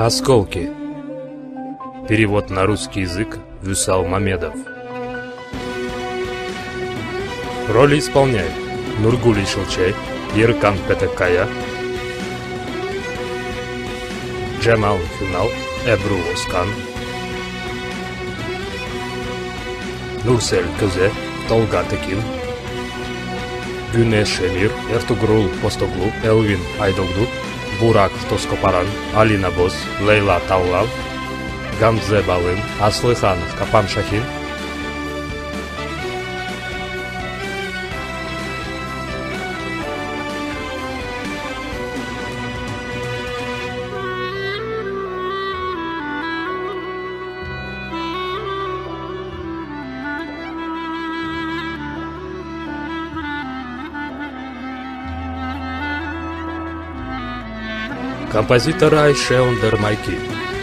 Осколки. Перевод на русский язык Вюсал Мамедов. Роли исполняют Нургуль Шилчай, Еркан Петекая, Джемал Финал, Эбру Оскан, Нурсель Көзе, Толга Текин, Гюнеш Шемир, Эртугрул Постоглу, Элвин Айдолду, Бурак Тоскопаран, Алина Бос, Лейла Таулав, Гамзе Балын, Аслыхан Капан Шахин, композитор Айше Ондермайки.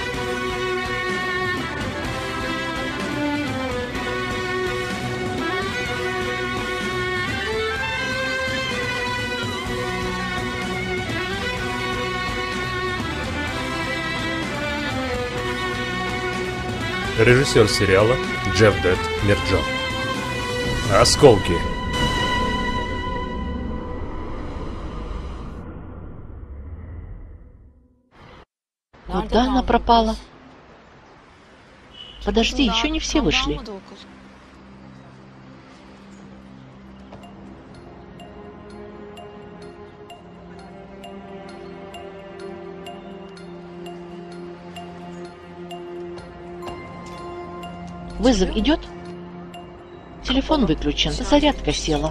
Режиссер сериала Джевдет Мирджан. Осколки. Куда она пропала? Подожди, еще не все вышли. Вызов идет? Телефон выключен, зарядка села.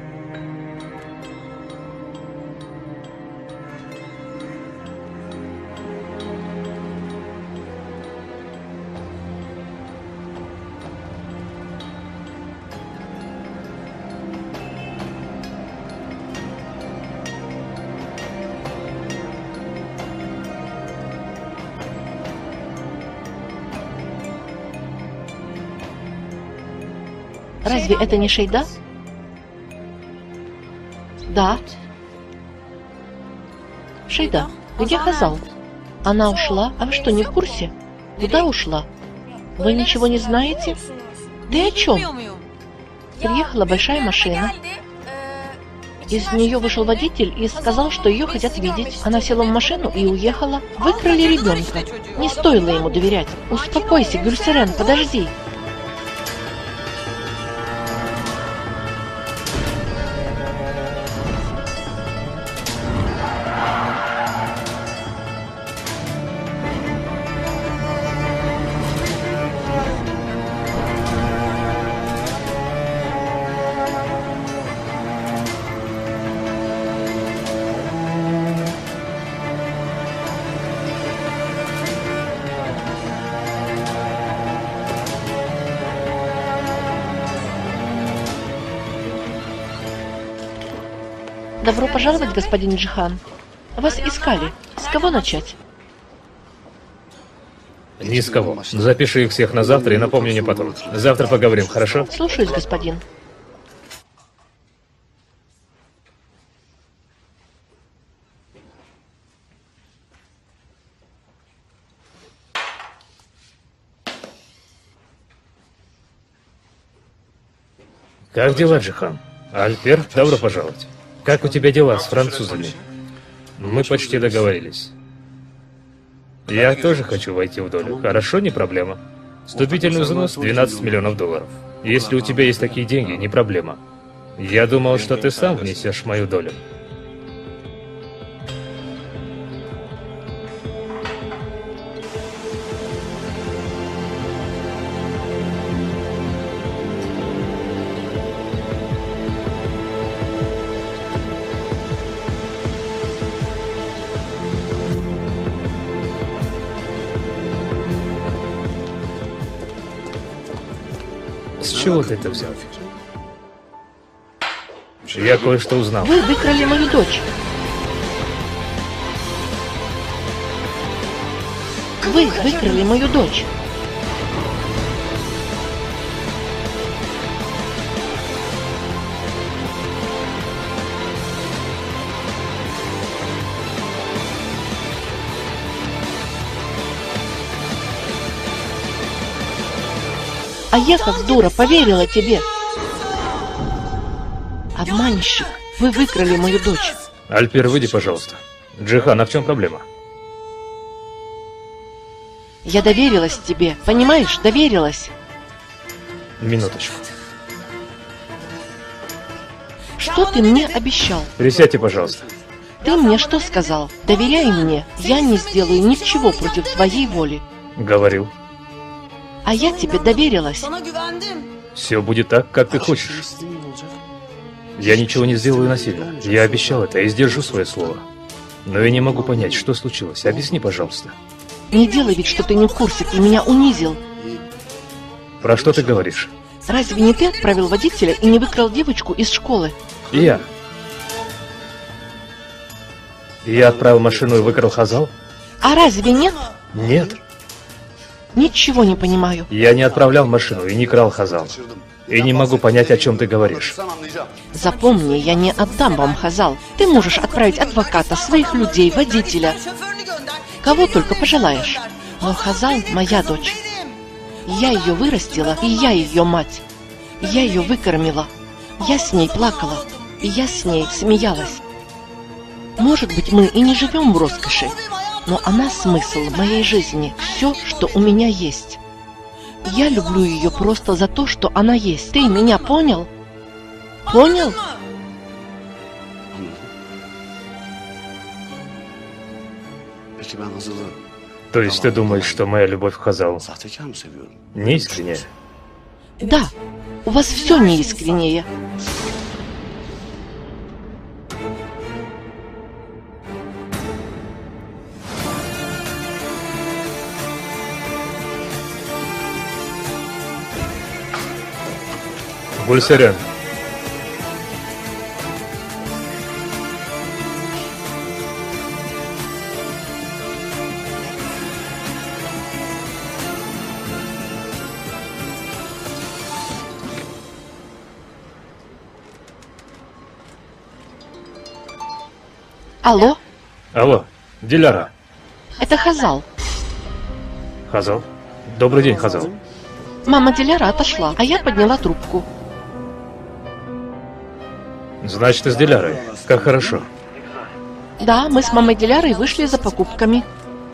Разве это не Шейда? Да. Шейда, где Хазал? Она ушла? А вы что, не в курсе? Куда ушла? Вы ничего не знаете? Да о чем? Приехала большая машина. Из нее вышел водитель и сказал, что ее хотят видеть. Она села в машину и уехала. Выкрали ребенка. Не стоило ему доверять. Успокойся, Гюльсерен, подожди. Добро пожаловать, господин Джихан. Вас искали. С кого начать? Ни с кого. Запиши их всех на завтра и напомни мне потом. Завтра поговорим, хорошо? Слушаюсь, господин. Как дела, Джихан? Альпер, добро пожаловать. Как у тебя дела с французами? Мы почти договорились. Я тоже хочу войти в долю. Хорошо, не проблема. Вступительный взнос 12 миллионов долларов. Если у тебя есть такие деньги, не проблема. Я думал, что ты сам внесешь мою долю. С чего ты это взял? Я кое-что узнал. Вы выкрали мою дочь. Вы выкрали мою дочь. А я, как дура, поверила тебе. Обманщик, вы выкрали мою дочь. Альпер, выйди, пожалуйста. Джихан, а в чем проблема? Я доверилась тебе, понимаешь, доверилась. Минуточку. Что ты мне обещал? Присядьте, пожалуйста. Ты мне что сказал? Доверяй мне, я не сделаю ничего против твоей воли. Говорил. А я тебе доверилась. Все будет так, как ты хочешь. Я ничего не сделаю насильно. Я обещал это и сдержу свое слово. Но я не могу понять, что случилось. Объясни, пожалуйста. Не делай вид, что ты не в курсе, ты меня унизил. Про что ты говоришь? Разве не ты отправил водителя и не выкрал девочку из школы? Я. Я отправил машину и выкрал Хазал? А разве нет? Нет. Ничего не понимаю. Я не отправлял машину и не крал Хазал. И не могу понять, о чем ты говоришь. Запомни, я не отдам вам Хазал. Ты можешь отправить адвоката, своих людей, водителя. Кого только пожелаешь. Но Хазал моя дочь. Я ее вырастила, и я ее мать. Я ее выкормила. Я с ней плакала. И я с ней смеялась. Может быть, мы и не живем в роскоши, но она смысл моей жизни, все, что у меня есть. Я люблю ее просто за то, что она есть. Ты меня понял? Понял? То есть ты думаешь, что моя любовь к Хазал неискренняя? Да, у вас все неискреннее. Гульсарян. Алло, Алло, Диляра. это Хазал. Хазал? Добрый день, Хазал. Мама Диляра отошла, а я подняла трубку. Значит, ты с Дилярой. Как хорошо. Да, мы с мамой Дилярой вышли за покупками.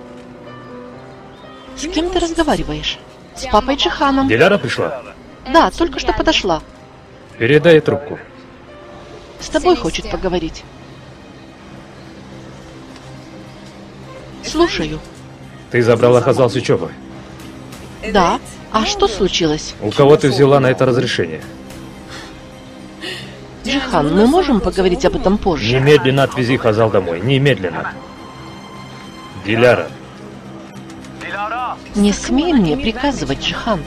С кем ты разговариваешь? С папой Джиханом. Диляра пришла? Да, только что подошла. Передай ей трубку. С тобой хочет поговорить. Слушаю. Ты забрала Хазал с учебы. Да. А что случилось? У кого ты взяла на это разрешение? Джихан, мы можем поговорить об этом позже? Немедленно отвези Хазал домой. Немедленно. Диляра. Не смей мне приказывать, Джихан.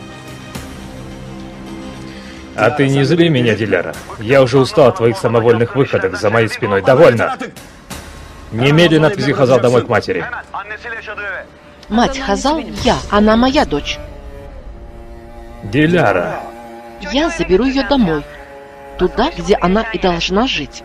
А ты не зли меня, Диляра. Я уже устал от твоих самовольных выходок за моей спиной. Довольно. Немедленно отвези Хазал домой к матери. Мать Хазал я, она моя дочь. Диляра. Я заберу ее домой. Туда, где она и должна жить.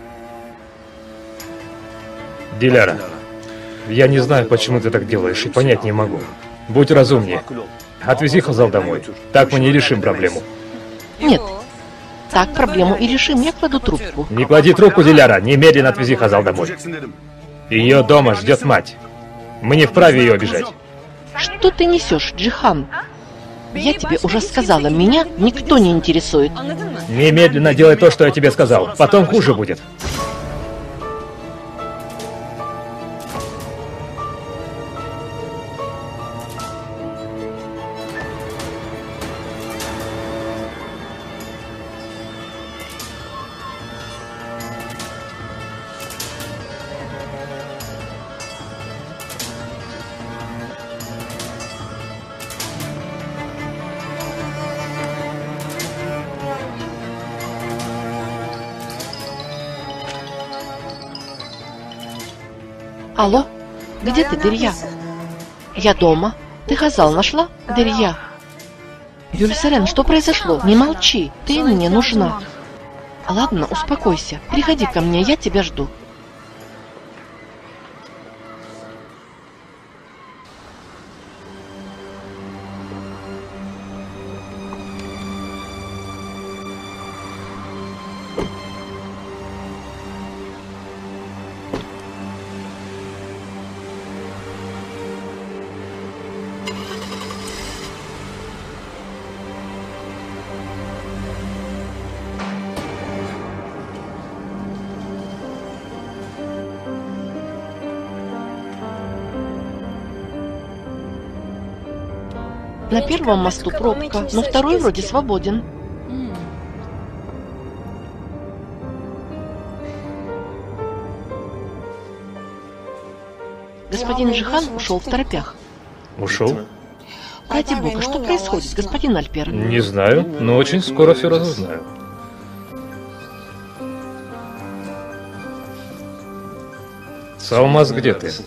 Диляра. Я не знаю, почему ты так делаешь, и понять не могу. Будь разумнее. Отвези Хазал домой. Так мы не решим проблему. Нет. Так проблему и решим. Я кладу трубку. Не клади трубку, Диляра. Немедленно отвези Хазал домой. Ее дома ждет мать. Мы не вправе ее обижать. Что ты несешь, Джихан? Я тебе уже сказала, меня никто не интересует. Немедленно делай то, что я тебе сказал. Потом хуже будет. Алло, где ты, Дерья? Я дома. Ты Хазал нашла, Дерья? Гюльсарен, что произошло? Не молчи, ты мне нужна. Ладно, успокойся. Приходи ко мне, я тебя жду. На первом мосту пробка, но второй вроде свободен. Господин Джихан ушел в торопях. Ушел? Ради бога, что происходит, господин Альпер? Не знаю, но очень скоро все разузнаю. Салмаз, где ты?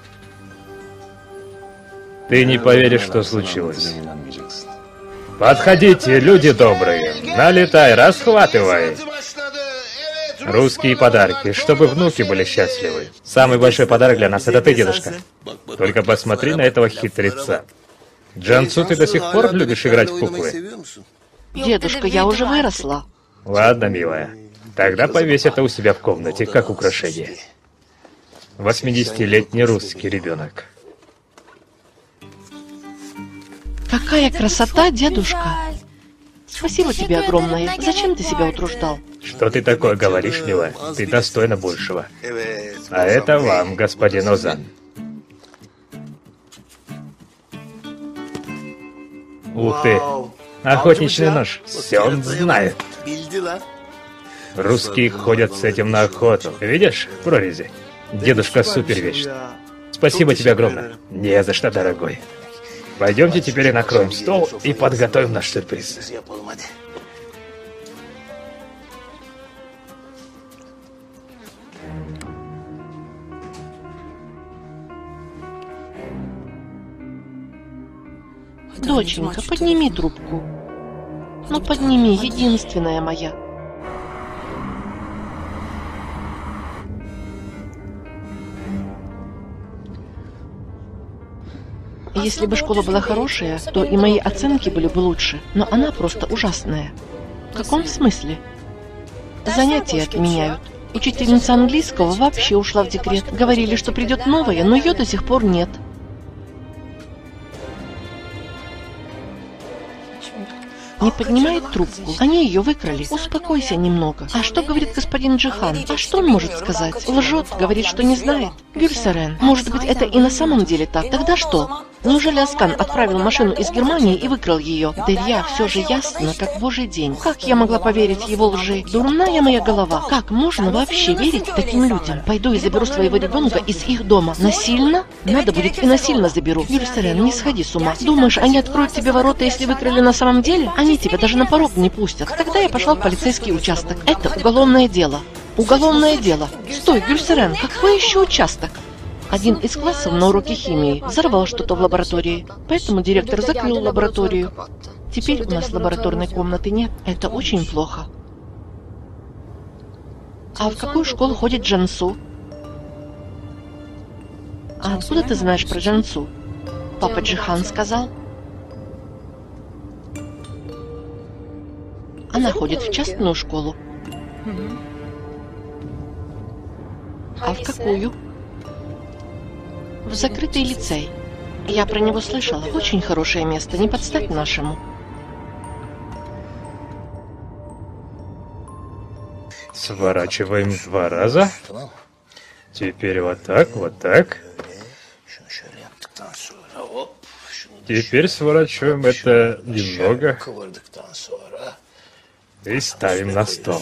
Ты не поверишь, что случилось. Подходите, люди добрые. Налетай, расхватывай. Русские подарки, чтобы внуки были счастливы. Самый большой подарок для нас — это ты, дедушка. Только посмотри на этого хитреца. Джансу, ты до сих пор любишь играть в куклы? Дедушка, я уже выросла. Ладно, милая. Тогда повесь это у себя в комнате, как украшение. 80-летний русский ребенок. Какая красота, дедушка! Спасибо тебе огромное. Зачем ты себя утруждал? Что ты такое говоришь, милая? Ты достойна большего. А это вам, господин Озан. Ух ты! Охотничный нож. Все он знает. Русские ходят с этим на охоту. Видишь, в прорези? Дедушка супер вещь. Спасибо тебе огромное. Не за что, дорогой. Пойдемте теперь накроем стол и подготовим наш сюрприз. Доченька, подними трубку. Ну подними, единственная моя. Если бы школа была хорошая, то и мои оценки были бы лучше, но она просто ужасная. В каком смысле? Занятия отменяют. Учительница английского вообще ушла в декрет. Говорили, что придет новая, но ее до сих пор нет. Не поднимает трубку. Они ее выкрали. Успокойся немного. А что говорит господин Джихан? А что он может сказать? Лжет, говорит, что не знает. Гюльсарен, может быть, это и на самом деле так. Тогда что? Неужели Аскан отправил машину из Германии и выкрал ее? Дырья, все же ясно, как божий день. Как я могла поверить его лжи? Дурная моя голова. Как можно вообще верить таким людям? Пойду и заберу своего ребенка из их дома. Насильно? Надо будет и насильно заберу. Гюльсарен, не сходи с ума. Думаешь, они откроют тебе ворота, если выкрали на самом деле? Они тебя даже на порог не пустят. Тогда я пошла в полицейский участок. Это уголовное дело. Уголовное дело. Стой, Гюльсарен, какой еще участок? Один из классов на уроке химии взорвал что-то в лаборатории, поэтому директор закрыл лабораторию. Теперь у нас лабораторной комнаты нет. Это очень плохо. А в какую школу ходит Джансу? А откуда ты знаешь про Джансу? Папа Джихан сказал. Она ходит в частную школу. А в какую? В закрытый лицей. Я про него слышала. Очень хорошее место, не подстать нашему. Сворачиваем 2 раза. Теперь вот так, вот так. Теперь сворачиваем это немного. И ставим на стол.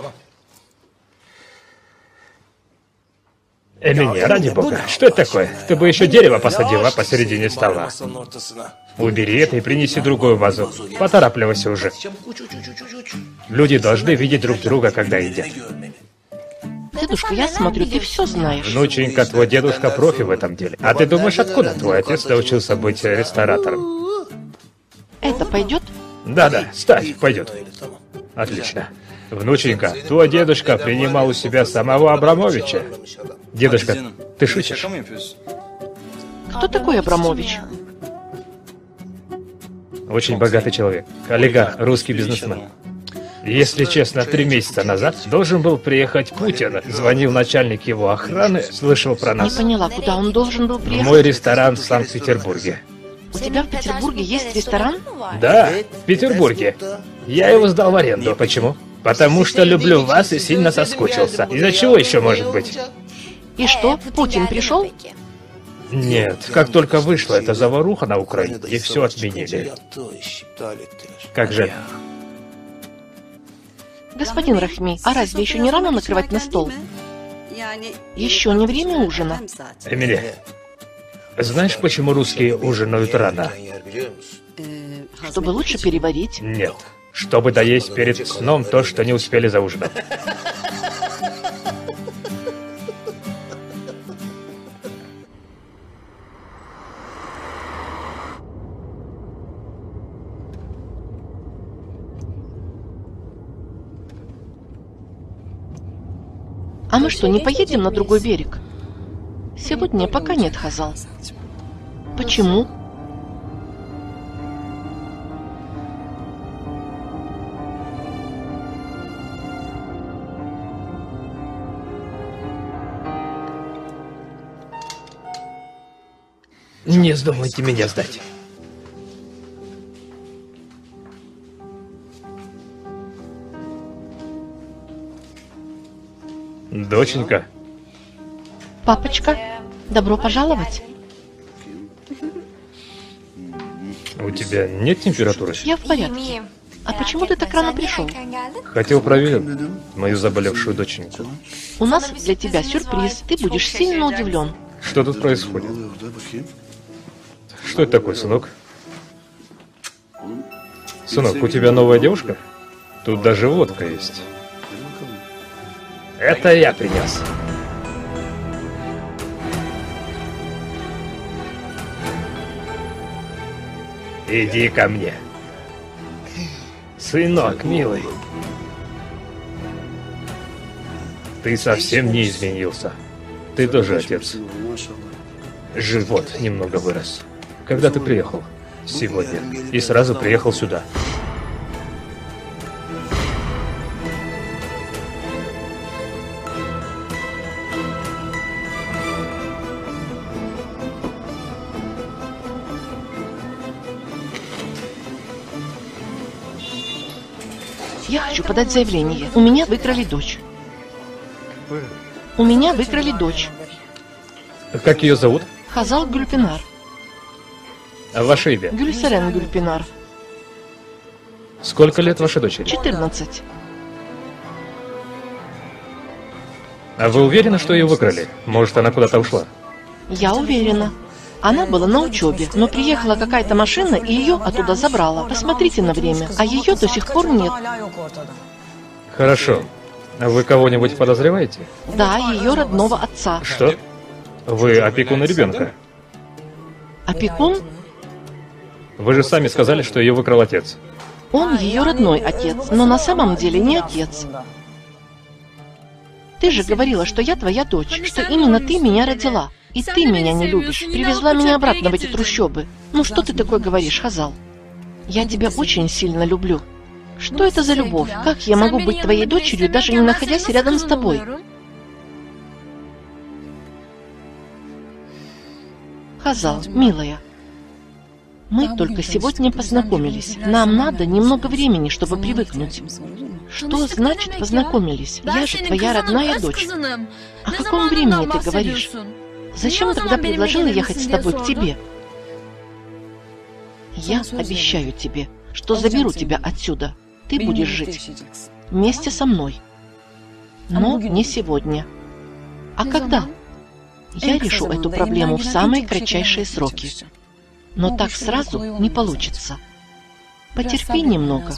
Эмине, ради бога, что это такое? Ты бы еще дерево посадила посередине стола. Убери это и принеси другую вазу. Поторапливайся уже. Люди должны видеть друг друга, когда едят. Дедушка, я смотрю, ты все знаешь. Внученька, твой дедушка профи в этом деле. А ты думаешь, откуда твой отец научился быть ресторатором? Это пойдет? Да-да, ставь, пойдет. Отлично. Внученька, твой дедушка принимал у себя самого Абрамовича. Дедушка, ты шутишь? Кто такой Абрамович? Очень богатый человек. Олигарх, русский бизнесмен. Если честно, 3 месяца назад должен был приехать Путин. Звонил начальник его охраны, слышал про нас. Не поняла, куда он должен был приехать? Мой ресторан в Санкт-Петербурге. У тебя в Петербурге есть ресторан? Да, в Петербурге. Я его сдал в аренду. Почему? Потому что люблю вас и сильно соскучился. Из-за чего еще может быть? И что, Путин пришел? Нет, как только вышла эта заваруха на Украине, и все отменили. Как же? Господин Рахми, а разве еще не рано накрывать на стол? Еще не время ужина. Эмили, знаешь, почему русские ужинают рано? Чтобы лучше переварить. Нет, чтобы доесть перед сном то, что не успели заужинать. А мы что, не поедем на другой берег? Сегодня пока нет, Хазал. Почему? Не вздумайте меня сдать. Доченька. Папочка, добро пожаловать. У тебя нет температуры? Я в порядке. А почему ты так рано пришел? Хотел проверить мою заболевшую доченьку. У нас для тебя сюрприз. Ты будешь сильно удивлен. Что тут происходит? Что это такое, сынок? Сынок, у тебя новая девушка? Тут даже водка есть. Это я принес. Иди ко мне. Сынок, милый. Ты совсем не изменился. Ты тоже отец. Живот немного вырос. Когда ты приехал? Сегодня. И сразу приехал сюда. Я хочу подать заявление. У меня выкрали дочь. У меня выкрали дочь. Как ее зовут? Хазал Гюльпинар. А ваше имя? Гюльсарен Гюльпинар. Сколько лет вашей дочери? 14. А вы уверены, что ее выкрали? Может, она куда-то ушла? Я уверена. Она была на учебе, но приехала какая-то машина и ее оттуда забрала. Посмотрите на время, а ее до сих пор нет. Хорошо. А вы кого-нибудь подозреваете? Да, ее родного отца. Что? Вы опекун ребенка? Опекун? Вы же сами сказали, что ее выкрал отец. Он ее родной отец, но на самом деле не отец. Ты же говорила, что я твоя дочь, что именно ты меня родила. И ты меня не любишь. Привезла меня обратно в эти трущобы. Ну что ты такое говоришь, Хазал? Я тебя очень сильно люблю. Что это за любовь? Как я могу быть твоей дочерью, даже не находясь рядом с тобой? Хазал, милая, мы только сегодня познакомились. Нам надо немного времени, чтобы привыкнуть. Что значит познакомились? Я же твоя родная дочь. О каком времени ты говоришь? Зачем тогда предложила ехать с тобой к тебе? Я обещаю тебе, что заберу тебя отсюда. Ты будешь жить вместе со мной. Но не сегодня. А когда? Я решу эту проблему в самые кратчайшие сроки. Но так сразу не получится. Потерпи немного.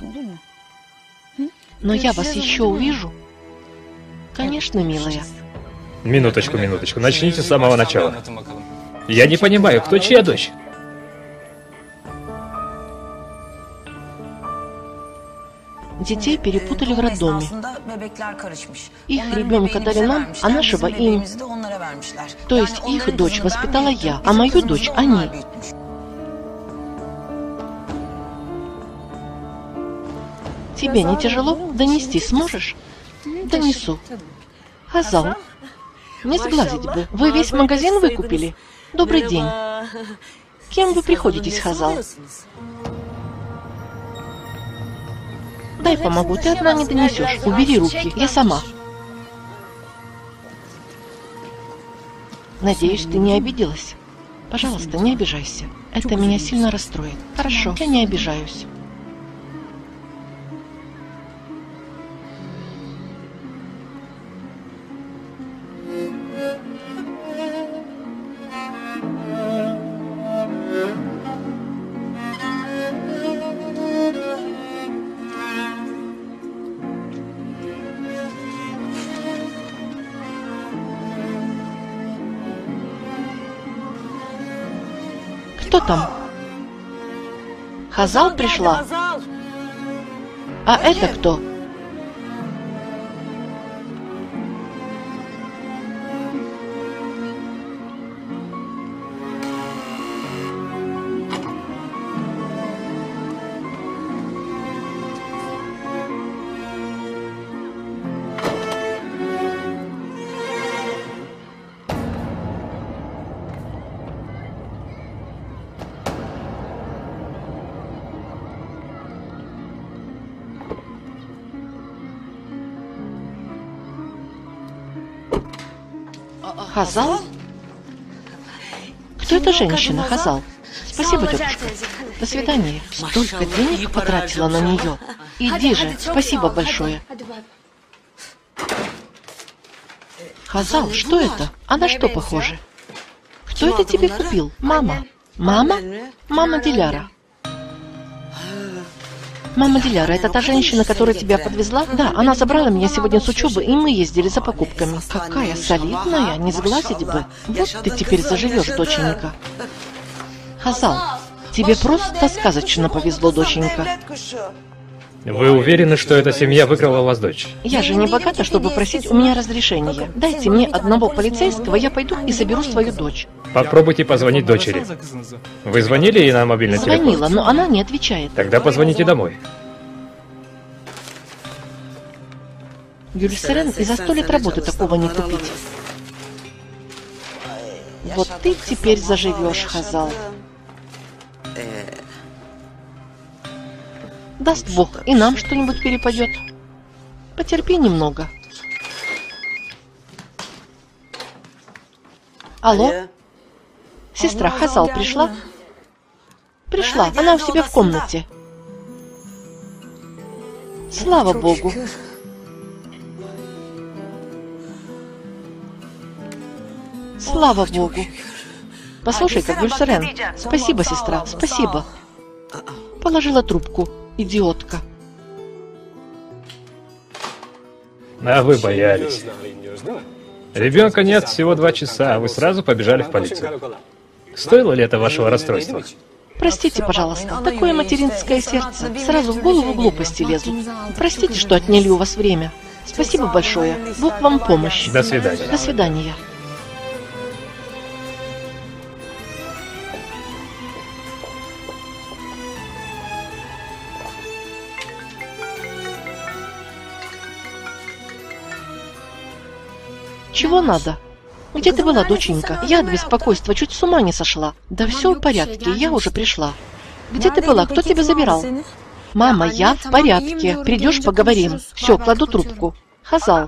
Но я вас еще увижу. Конечно, милая. Минуточку, минуточку. Начните с самого начала. Я не понимаю, кто чья дочь? Детей перепутали в роддоме. Их ребенка дали нам, а нашего им. То есть их дочь воспитала я, а мою дочь они. Тебе не тяжело? Донести сможешь? Донесу. Хазал, не сглазить бы. Вы весь магазин выкупили? Добрый день. Кем вы приходитесь, Хазал? Дай помогу, ты одна не донесешь. Убери руки, я сама. Надеюсь, ты не обиделась? Пожалуйста, не обижайся. Это меня сильно расстроит. Хорошо, я не обижаюсь. Кто там? Хазал пришла? А это кто? Хазал? Кто эта женщина, Хазал? Спасибо, тетушка. До свидания. Столько денег потратила на нее. Иди же, спасибо большое. Хазал, что это? А на что похоже? Кто это тебе купил? Мама. Мама? Мама Диляра. Мама Диляра, это та женщина, которая тебя подвезла? Да, она забрала меня сегодня с учебы, и мы ездили за покупками. Какая солидная, не сглазить бы. Вот ты теперь заживешь, доченька. Хазал, тебе просто сказочно повезло, доченька. Вы уверены, что эта семья выкрала у вас дочь? Я же не богата, чтобы просить у меня разрешения. Дайте мне одного полицейского, я пойду и заберу свою дочь. Попробуйте позвонить дочери. Вы звонили ей на мобильный телефон? Звонила, но она не отвечает. Тогда позвоните домой. Гюльсерен и за 100 лет работы такого не купить. Вот ты теперь заживешь, Хазал. Даст Бог, и нам что-нибудь перепадет. Потерпи немного. Алло? Сестра Хазал пришла? Пришла, она у себя в комнате. Слава Богу. Слава Богу. Послушай-ка, Гюльсерен. Спасибо, сестра, спасибо. Положила трубку, идиотка. А вы боялись. Ребенка нет всего 2 часа, а вы сразу побежали в полицию. Стоило ли это вашего расстройства? Простите, пожалуйста, такое материнское сердце. Сразу в голову глупости лезут. Простите, что отняли у вас время. Спасибо большое. Бог вам помощь. До свидания. До свидания. Чего надо? Где ты была, доченька? Я от беспокойства чуть с ума не сошла. Да все в порядке, я уже пришла. Где ты была? Кто тебя забирал? Мама, я в порядке. Придешь, поговорим. Все, кладу трубку. Хазал.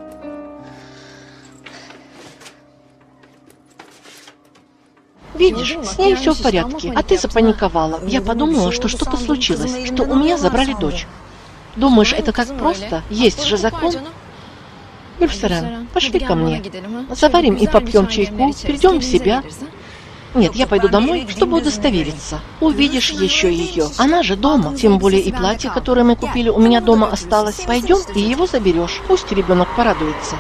Видишь, с ней все в порядке, а ты запаниковала. Я подумала, что что-то случилось, что у меня забрали дочь. Думаешь, это так просто? Есть же закон. Гюльсерен, пошли ко мне. Заварим и попьем чайку, придем в себя. Нет, я пойду домой, чтобы удостовериться. Увидишь еще ее. Она же дома. Тем более и платье, которое мы купили, у меня дома осталось. Пойдем и его заберешь. Пусть ребенок порадуется.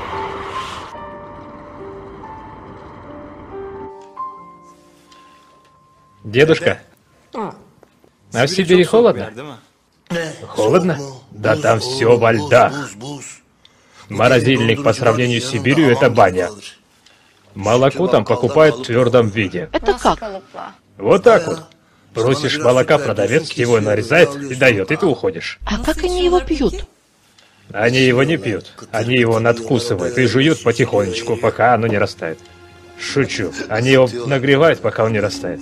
Дедушка, а в Сибири холодно? Холодно? Да там все во льдах. Морозильник по сравнению с Сибирью — это баня. Молоко там покупают в твердом виде. Это как? Вот так вот. Просишь молока, продавец его нарезает и дает, и ты уходишь. А как они его пьют? Они его не пьют. Они его надкусывают и жуют потихонечку, пока оно не растает. Шучу. Они его нагревают, пока он не растает.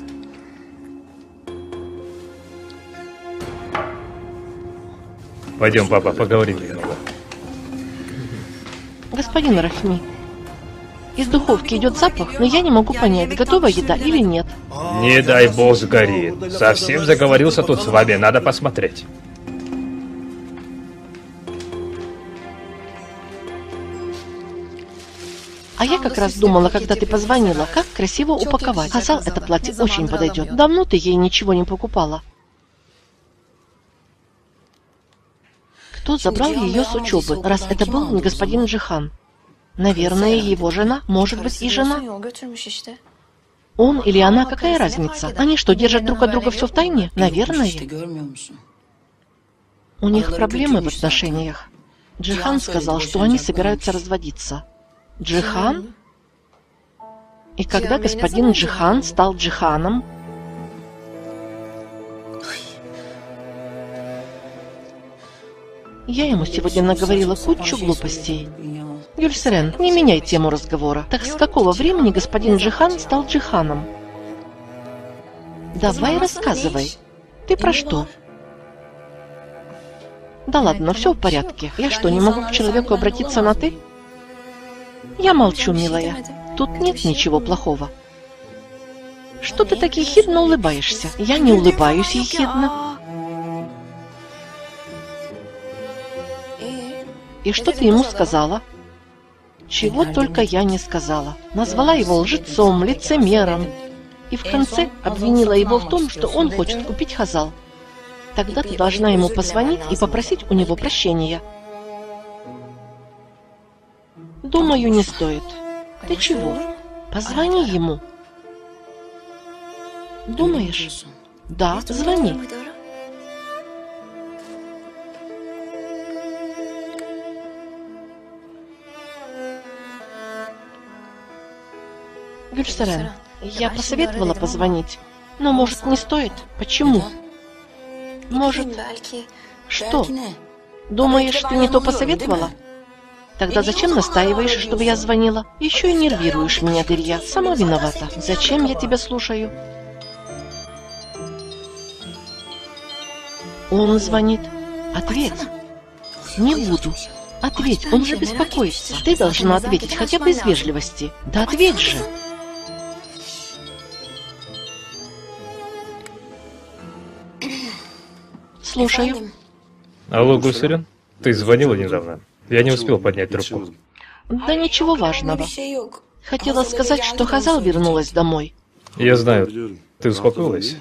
Пойдем, папа, поговорим немного. Господин Рахми, Из духовки идет запах, но я не могу понять, готова еда или нет. Не дай бог сгорит. Совсем заговорился тут с вами, надо посмотреть. А я как раз думала, когда ты позвонила, как красиво упаковать. Хазал, это платье очень подойдет. Давно ты ей ничего не покупала. Кто забрал ее с учебы, раз это был не господин Джихан? Наверное, его жена, может быть, и жена. Он или она, какая разница? Они что, держат друг от друга все в тайне? Наверное. У них проблемы в отношениях. Джихан сказал, что они собираются разводиться. Джихан? И когда господин Джихан стал Джиханом? Я ему сегодня наговорила кучу глупостей. Гюльсерен, не меняй тему разговора. Так с какого времени господин Джихан стал Джиханом? Давай рассказывай. Ты про что? Да ладно, все в порядке. Я что, не могу к человеку обратиться на «ты»? Я молчу, милая. Тут нет ничего плохого. Что ты так ехидно улыбаешься? Я не улыбаюсь ехидно. И что ты ему сказала? Чего только я не сказала. Назвала его лжецом, лицемером. И в конце обвинила его в том, что он хочет купить Хазал. Тогда ты должна ему позвонить и попросить у него прощения. Думаю, не стоит. Ты чего? Позвони ему. Думаешь? Да, звони. Гюльсерен, я посоветовала позвонить, но, может, не стоит? Почему? Может... Что? Думаешь, ты не то посоветовала? Тогда зачем настаиваешь, чтобы я звонила? Еще и нервируешь меня, Дерья. Сама виновата. Зачем я тебя слушаю? Он звонит. Ответь. Не буду. Ответь, он же беспокоится. Ты должна ответить хотя бы из вежливости. Да ответь же. Слушаю. Алло, Гульсерен, ты звонила недавно? Я не успел поднять трубку. Да ничего важного. Хотела сказать, что Хазал вернулась домой. Я знаю. Ты успокоилась?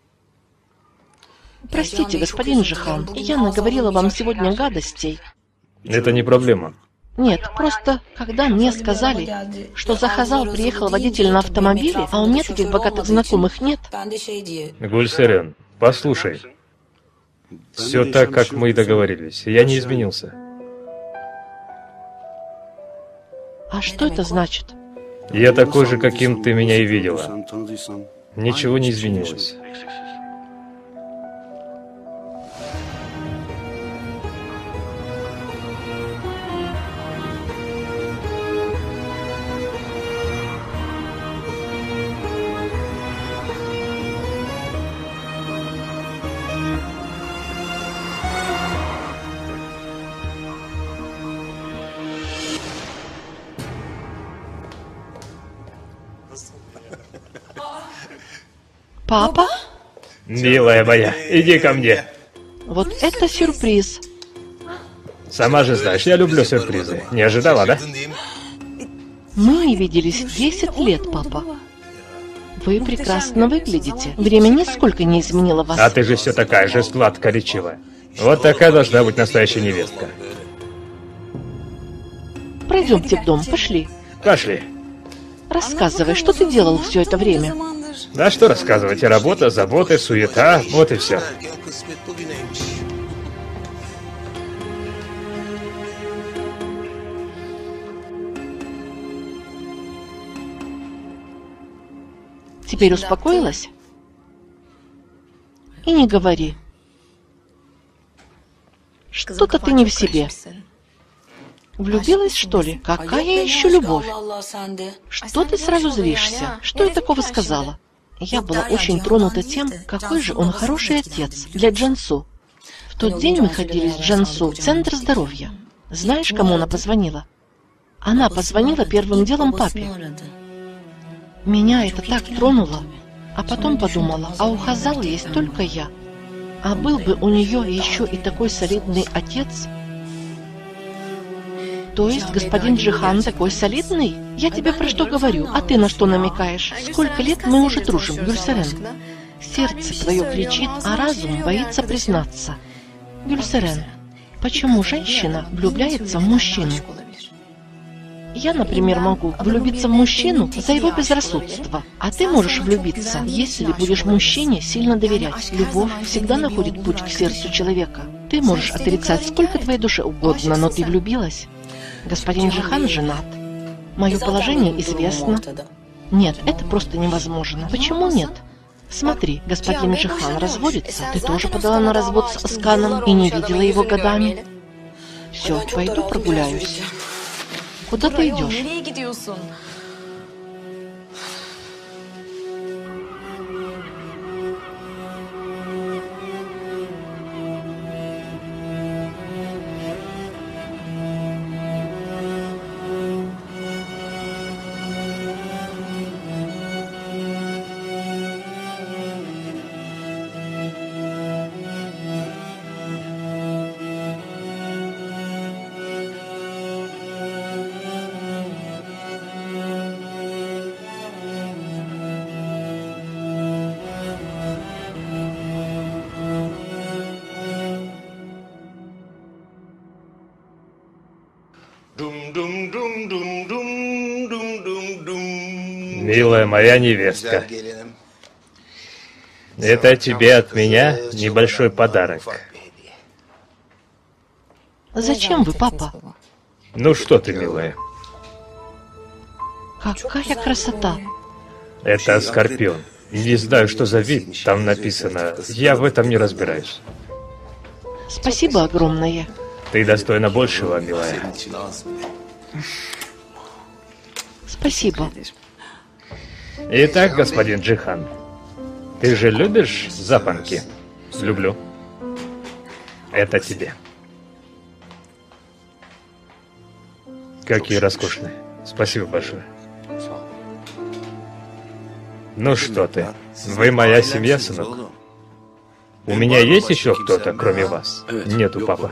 Простите, господин Джихан, я наговорила вам сегодня гадостей. Это не проблема. Нет, просто когда мне сказали, что за Хазал приехал водитель на автомобиле, а у меня таких богатых знакомых нет. Гульсерен, послушай. Все так, как мы и договорились. Я не изменился. А что это значит? Я такой же, каким ты меня и видела. Ничего не изменилось. Папа? Милая моя, иди ко мне. Вот это сюрприз. Сама же знаешь, я люблю сюрпризы. Не ожидала, да? Мы не виделись 10 лет, папа. Вы прекрасно выглядите. Время нисколько не изменило вас. А ты же все такая же сладко-речивая. Вот такая должна быть настоящая невестка. Пройдемте в дом, пошли. Пошли. Рассказывай, что ты делал все это время? Да что рассказывать, работа, заботы, суета, вот и все. Теперь успокоилась? И не говори. Что-то ты не в себе. Влюбилась, что ли? Какая еще любовь? Что ты сразу злишься? Что я такого сказала? Я была очень тронута тем, какой же он хороший отец для Джансу. В тот день мы ходили с Джансу в центр здоровья. Знаешь, кому она позвонила? Она позвонила первым делом папе. Меня это так тронуло. А потом подумала, а у Хазала есть только я. А был бы у нее еще и такой солидный отец. То есть господин Джихан такой солидный? Я тебе про что говорю, а ты на что намекаешь? Сколько лет мы уже дружим, Гюльсерен? Сердце твое кричит, а разум боится признаться. Гюльсерен, почему женщина влюбляется в мужчину? Я, например, могу влюбиться в мужчину за его безрассудство. А ты можешь влюбиться, если будешь мужчине сильно доверять. Любовь всегда находит путь к сердцу человека. Ты можешь отрицать сколько твоей душе угодно, но ты влюбилась. Господин Джихан женат. Мое положение известно. Нет, это просто невозможно. Почему нет? Смотри, господин Джихан разводится. Ты тоже подала на развод с Асканом и не видела его годами. Все, пойду прогуляюсь. Куда ты идешь? Милая моя невестка, это тебе от меня небольшой подарок. Зачем вы, папа? Ну что ты, милая? Какая красота! Это скорпион. Не знаю, что за вид, там написано. Я в этом не разбираюсь. Спасибо огромное. Ты достойна большего, милая. Спасибо. Итак, господин Джихан, ты же любишь запонки? Люблю. Это тебе. Какие роскошные. Спасибо большое. Ну что ты, вы моя семья, сынок? У меня есть еще кто-то, кроме вас? Нету, папа.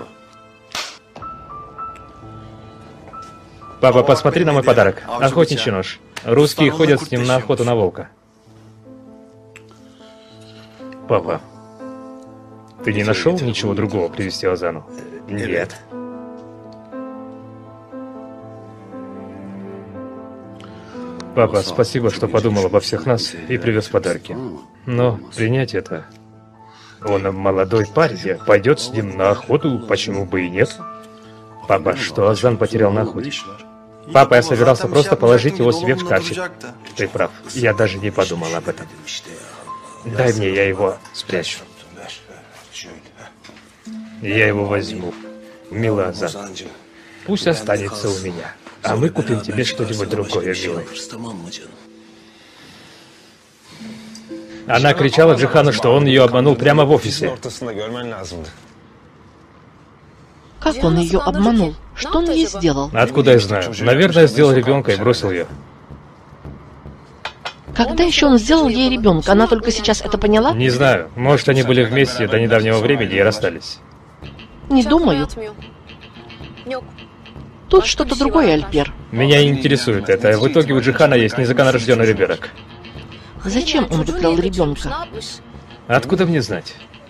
Папа, посмотри на мой подарок. Охотничий нож. Русские ходят с ним на охоту на волка. Папа, ты не нашел ничего другого привезти Азану? Нет. Папа, спасибо, что подумал обо всех нас и привез подарки. Но принять это... Он молодой парень, пойдет с ним на охоту, почему бы и нет? Папа, что Азан потерял на охоте? Папа, я собирался просто положить его себе в шкафчик. Ты прав, я даже не подумал об этом. Дай мне, я его спрячу. Я его возьму. Милый Азан, пусть останется у меня, а мы купим тебе что-нибудь другое, милый. Она кричала Джихану, что он ее обманул прямо в офисе. Как он ее обманул? Что он ей сделал? Откуда я знаю? Наверное, сделал ребенка и бросил ее. Когда еще он сделал ей ребенка? Она только сейчас это поняла? Не знаю. Может, они были вместе до недавнего времени и расстались. Не думаю. Тут что-то другое, Альпер. Меня не интересует это. В итоге у Джихана есть незаконнорожденный ребенок. Зачем он выкрал ребенка? Откуда мне знать?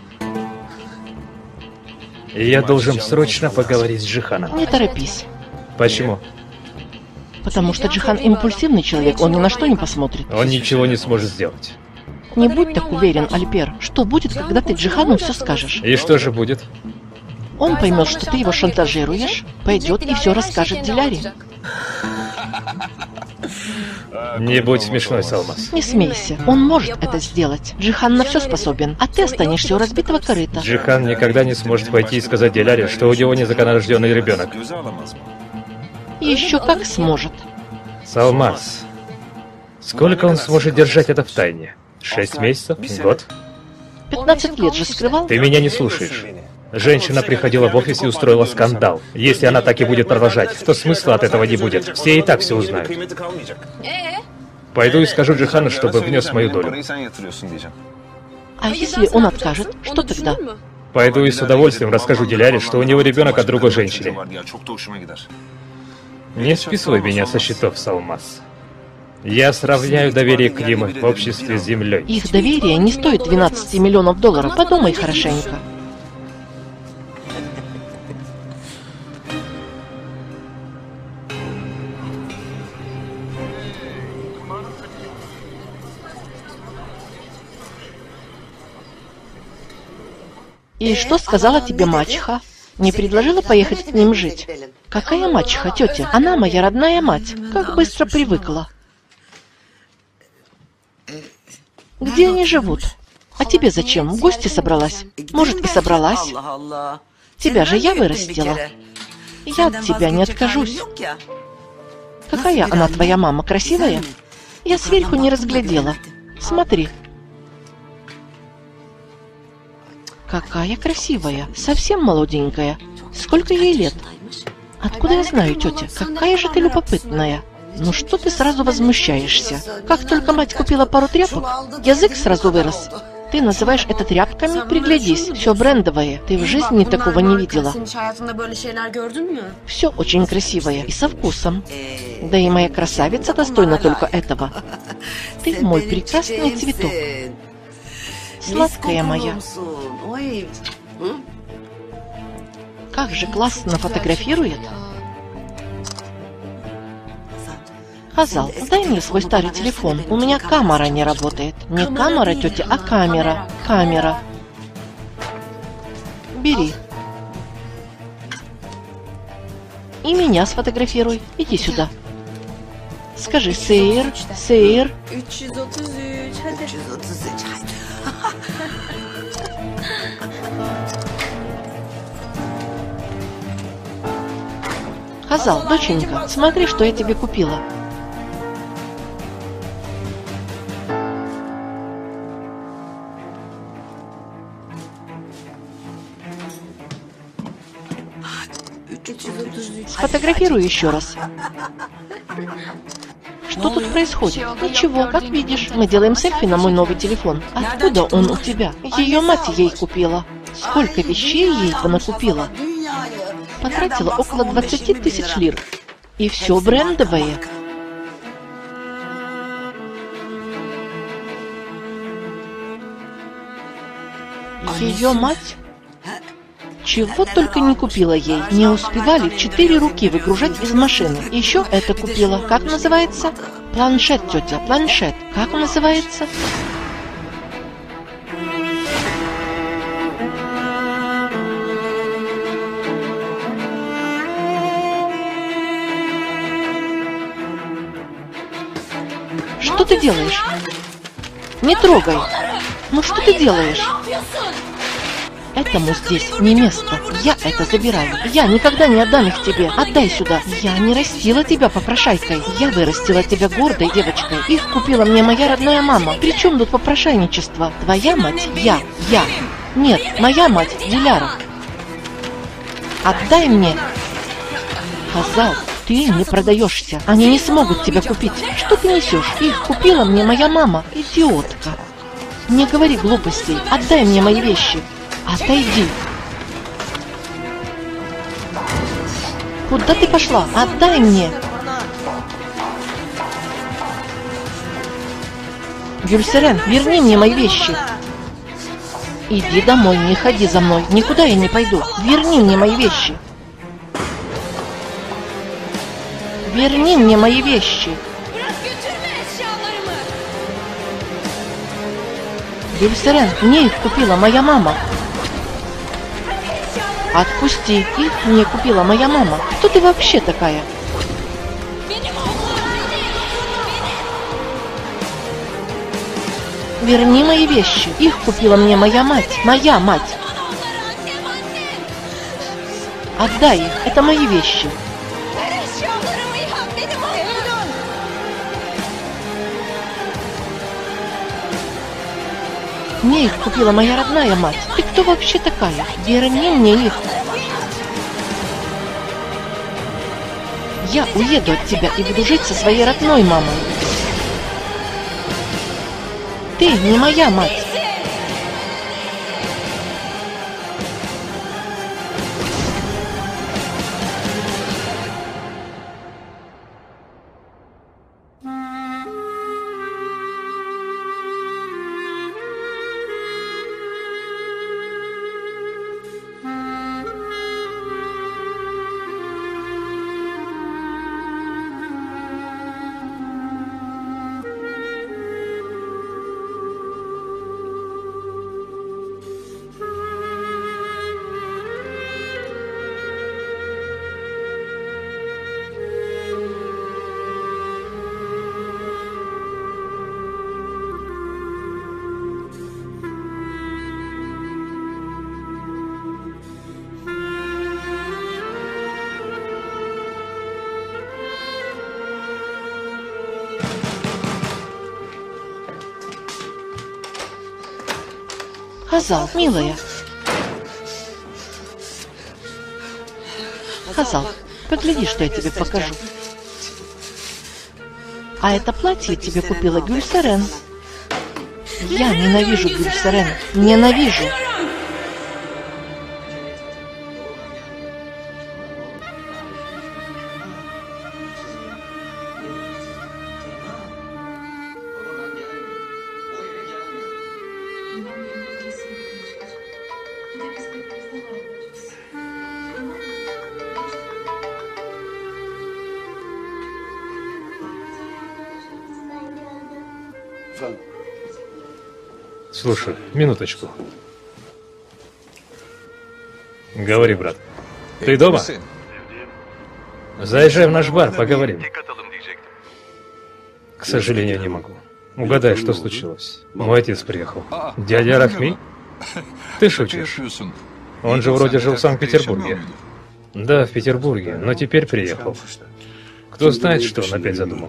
Я должен срочно поговорить с Джиханом. Не торопись. Почему? Потому что Джихан импульсивный человек, он ни на что не посмотрит. Он ничего не сможет сделать. Не будь так уверен, Альпер. Что будет, когда ты Джихану все скажешь? И что же будет? Он поймет, что ты его шантажируешь, пойдет и все расскажет Диляре. Не будь смешной, Салмас. Не смейся, он может это сделать. Джихан на все способен, а ты останешься у разбитого корыта. Джихан никогда не сможет пойти и сказать Диляре, что у него незаконорожденный ребенок. Еще как сможет. Салмас, сколько он сможет держать это в тайне? 6 месяцев? Год? 15 лет же скрывал. Ты меня не слушаешь. Женщина приходила в офис и устроила скандал. Если она так и будет продолжать, то смысла от этого не будет. Все и так все узнают. Пойду и скажу Джихану, чтобы внес мою долю. А если он откажет, что тогда? Пойду и с удовольствием расскажу Диляре, что у него ребенок от другой женщины. Не списывай меня со счетов, Салмас. Я сравняю доверие к ним в обществе с землей. Их доверие не стоит 12 миллионов долларов. Подумай хорошенько. И что сказала тебе мачеха? Не предложила поехать к ним жить? Какая мачеха, тетя? Она моя родная мать. Как быстро привыкла. Где они живут? А тебе зачем? В гости собралась? Может, и собралась? Тебя же я вырастила. Я от тебя не откажусь. Какая она, твоя мама, красивая? Я сверху не разглядела. Смотри. Какая красивая, совсем молоденькая. Сколько ей лет? Откуда я знаю, тетя? Какая же ты любопытная. Ну что ты сразу возмущаешься? Как только мать купила пару тряпок, язык сразу вырос. Ты называешь это тряпками? Приглядись, все брендовое. Ты в жизни такого не видела. Все очень красивое и со вкусом. Да и моя красавица достойна только этого. Ты мой прекрасный цветок. Сладкая моя. Как же классно фотографирует. Хазал, дай мне свой старый телефон. У меня камера не работает. Не камера, тетя, а камера. Камера. Бери. И меня сфотографируй. Иди сюда. Скажи, сыр, сыр. 333, hadi. 333, hadi. Хазал, доченька, смотри, что я тебе купила. Сфотографируй еще раз. Что тут происходит? Ничего, как видишь, мы делаем селфи на мой новый телефон. Откуда он у тебя? Ее мать ей купила. Сколько вещей ей понакупила? Потратила около 20 тысяч лир. И все брендовое. Ее мать? Чего только не купила ей. Не успевали 4 руки выгружать из машины. Еще это купила. Как называется? Планшет, тетя, планшет. Как называется? Что ты делаешь? Не трогай. Ну что ты делаешь? Этому здесь не место. Я это забираю. Я никогда не отдам их тебе. Отдай сюда. Я не растила тебя попрошайкой. Я вырастила тебя гордой девочкой. Их купила мне моя родная мама. При чем тут попрошайничество? Твоя мать? Я. Нет, моя мать Диляра. Отдай мне. Хазал, ты не продаешься. Они не смогут тебя купить. Что ты несешь? Их купила мне моя мама. Идиотка. Не говори глупостей. Отдай мне мои вещи. Отойди. Куда ты пошла? Отдай мне. Гюльсерен, верни мне мои вещи. Иди домой, не ходи за мной. Никуда я не пойду. Верни мне мои вещи. Верни мне мои вещи. Гюльсерен, мне их купила моя мама. Отпусти, их мне купила моя мама. Кто ты вообще такая? Верни мои вещи. Их купила мне моя мать. Моя мать. Отдай их. Это мои вещи. Мне их купила моя родная мать. Ты кто вообще такая? Верни мне их. Я уеду от тебя и буду жить со своей родной мамой. Ты не моя мать. Хазал, милая. Хазал, погляди, что я тебе покажу. А это платье тебе купила Гюльсарен. Я ненавижу Гюльсарен. Ненавижу. Слушай, минуточку. Говори, брат. Ты дома? Заезжай в наш бар, поговорим. К сожалению, не могу. Угадай, что случилось. Мой отец приехал. Дядя Рахми? Ты шутишь? Он же вроде жил в Санкт-Петербурге. Да, в Петербурге, но теперь приехал. Кто знает, что он опять задумал.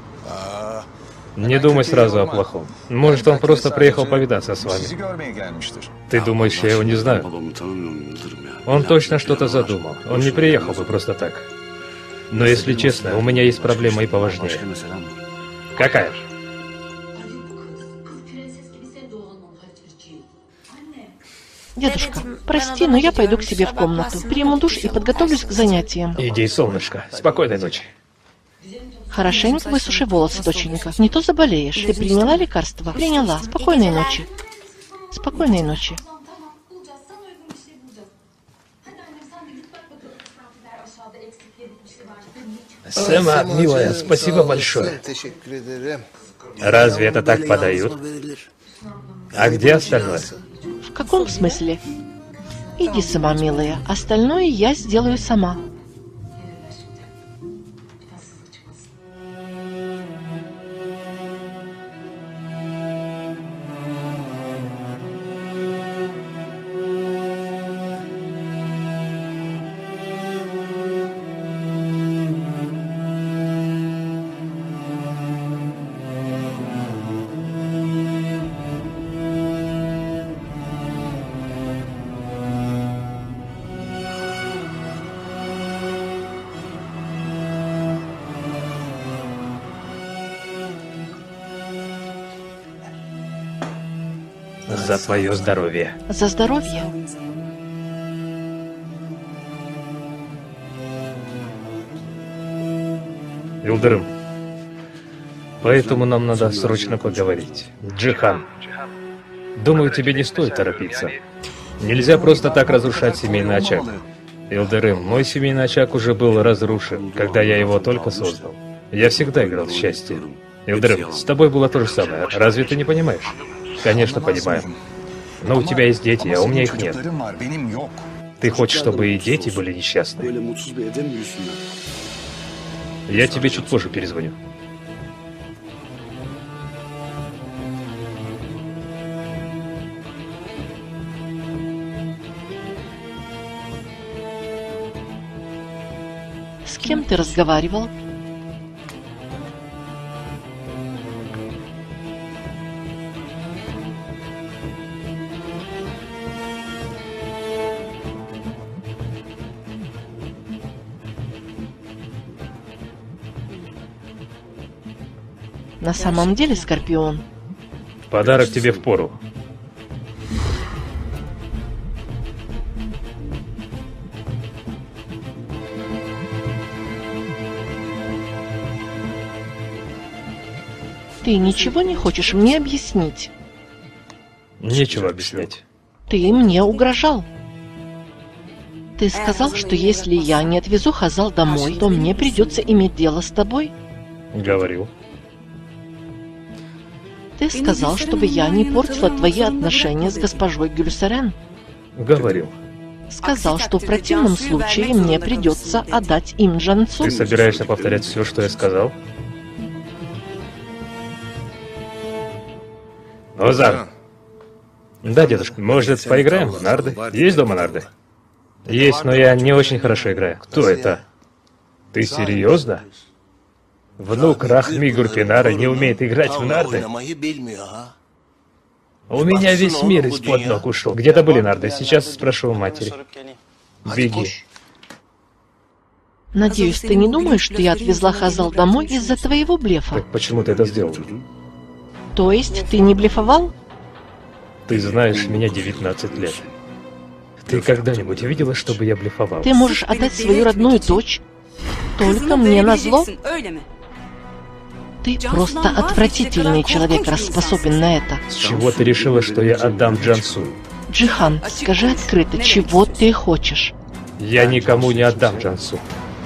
Не думай сразу о плохом. Может, он просто приехал повидаться с вами. Ты думаешь, я его не знаю? Он точно что-то задумал. Он не приехал бы просто так. Но если честно, у меня есть проблема и поважнее. Какая? Дедушка, прости, но я пойду к себе в комнату. Приму душ и подготовлюсь к занятиям. Иди, солнышко. Спокойной ночи. Хорошенько высуши волосы, доченька. Не то заболеешь. Ты приняла лекарство? Приняла. Спокойной ночи. Спокойной ночи. Сэма, милая, спасибо большое. Разве это так подают? А где остальное? В каком смысле? Иди сама, милая. Остальное я сделаю сама. За твое здоровье. За здоровье. Илдырым, поэтому нам надо срочно поговорить. Джихан, думаю, тебе не стоит торопиться. Нельзя просто так разрушать семейный очаг. Илдырым, мой семейный очаг уже был разрушен, когда я его только создал. Я всегда играл в счастье. Илдырым, с тобой было то же самое. Разве ты не понимаешь? Конечно, понимаю. Но у тебя есть дети, а у меня их нет. Ты хочешь, чтобы и дети были несчастны? Я тебе чуть позже перезвоню. С кем ты разговаривал? На самом деле, Скорпион, Подарок тебе впору. ты ничего не хочешь мне объяснить? Нечего объяснять. Ты мне угрожал. Ты сказал, что если я не отвезу Хазал домой, то мне придется иметь дело с тобой. Говорил. Ты сказал, чтобы я не портила твои отношения с госпожой Гюльсарен. Говорил. Сказал, что в противном случае мне придется отдать им Джансу. Ты собираешься повторять все, что я сказал? Озан. Да, дедушка, может, поиграем в нарды? Есть дома нарды? Есть, но я не очень хорошо играю. Кто это? Ты серьезно? Внук Рахми Гурпинара не умеет играть в нарды? У меня весь мир из-под ног ушел. Где-то были нарды. Сейчас спрошу у матери. Беги. Надеюсь, ты не думаешь, что я отвезла Хазал домой из-за твоего блефа? Так почему ты это сделал? То есть ты не блефовал? Ты знаешь, меня 19 лет. Ты когда-нибудь видела, чтобы я блефовал? Ты можешь отдать свою родную дочь только мне назло? Ты просто отвратительный человек, раз способен на это. С чего ты решила, что я отдам Джансу? Джихан, скажи открыто, чего ты хочешь? Я никому не отдам Джансу.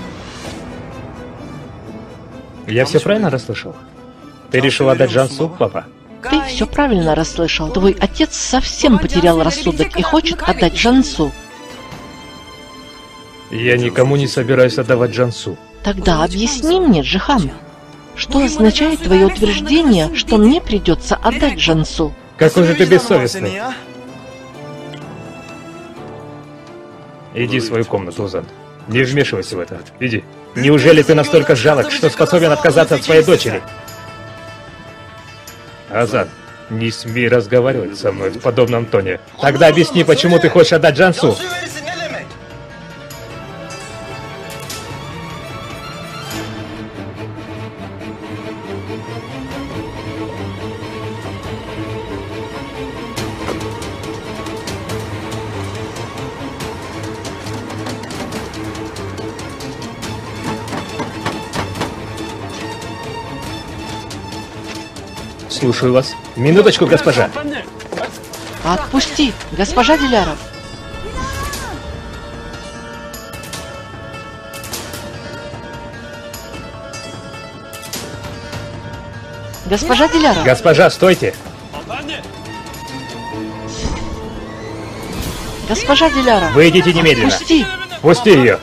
Я все правильно расслышал? Ты решил отдать Джансу, папа? Ты все правильно расслышал. Твой отец совсем потерял рассудок и хочет отдать Джансу. Я никому не собираюсь отдавать Джансу. Тогда объясни мне, Джихан, что означает твое утверждение, что мне придется отдать Джансу? Какой же ты бессовестный. Иди в свою комнату, Озан. Не вмешивайся в это. Иди. Неужели ты настолько жалок, что способен отказаться от своей дочери? Озан, не смей разговаривать со мной в подобном тоне. Тогда объясни, почему ты хочешь отдать Джансу. Слушаю вас. Минуточку, госпожа. Отпусти, госпожа Диляра. Госпожа Диляра. Госпожа, стойте. Госпожа Диляра. Выйдите немедленно. Отпусти. Пусти ее.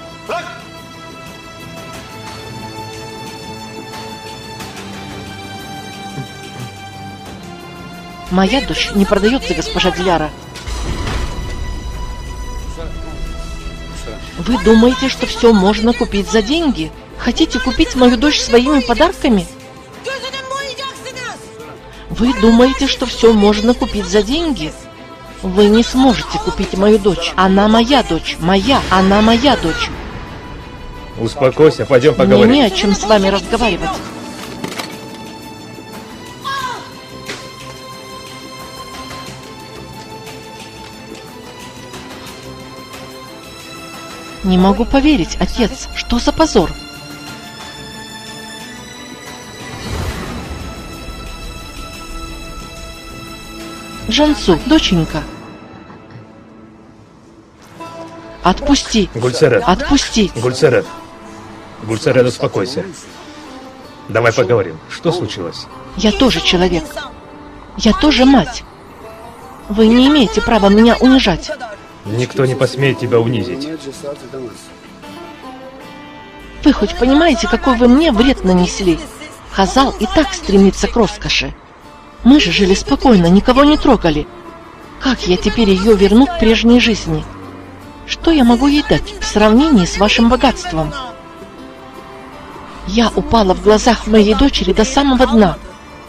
Моя дочь не продается, госпожа Диляра. Вы думаете, что все можно купить за деньги? Хотите купить мою дочь своими подарками? Вы думаете, что все можно купить за деньги? Вы не сможете купить мою дочь. Она моя дочь. Она моя дочь. Успокойся, пойдем Мне поговорим. не о чем с вами разговаривать. Не могу поверить, отец. Что за позор? Джансу, доченька. Отпусти. Гульцерет. Отпусти. Гульцерет. Гульцерет, успокойся. Давай поговорим. Что случилось? Я тоже человек. Я тоже мать. Вы не имеете права меня унижать. Никто не посмеет тебя унизить. Вы хоть понимаете, какой вы мне вред нанесли? Хазал и так стремится к роскоши. Мы же жили спокойно, никого не трогали. Как я теперь ее верну к прежней жизни? Что я могу ей дать в сравнении с вашим богатством? Я упала в глазах моей дочери до самого дна.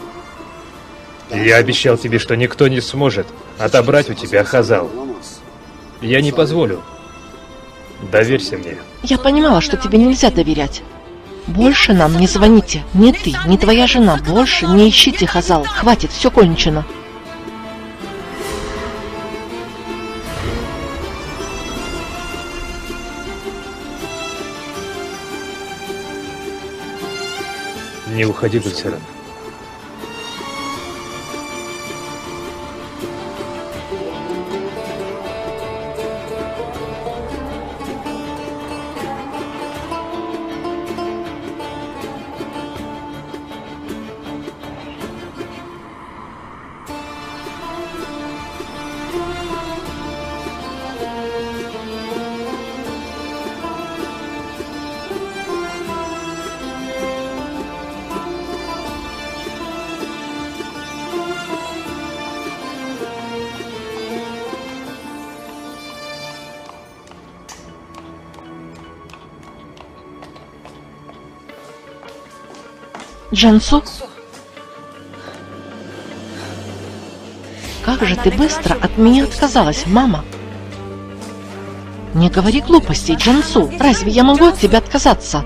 Я обещал тебе, что никто не сможет отобрать у тебя Хазал. Я не позволю. Доверься мне. Я понимала, что тебе нельзя доверять. Больше нам не звоните. Ни ты, ни твоя жена. Больше не ищите Хазал. Хватит, все кончено. Не уходи, Гульсерен. Джансу? Как же ты быстро от меня отказалась, мама? Не говори глупостей, Джансу. Разве я могу от тебя отказаться?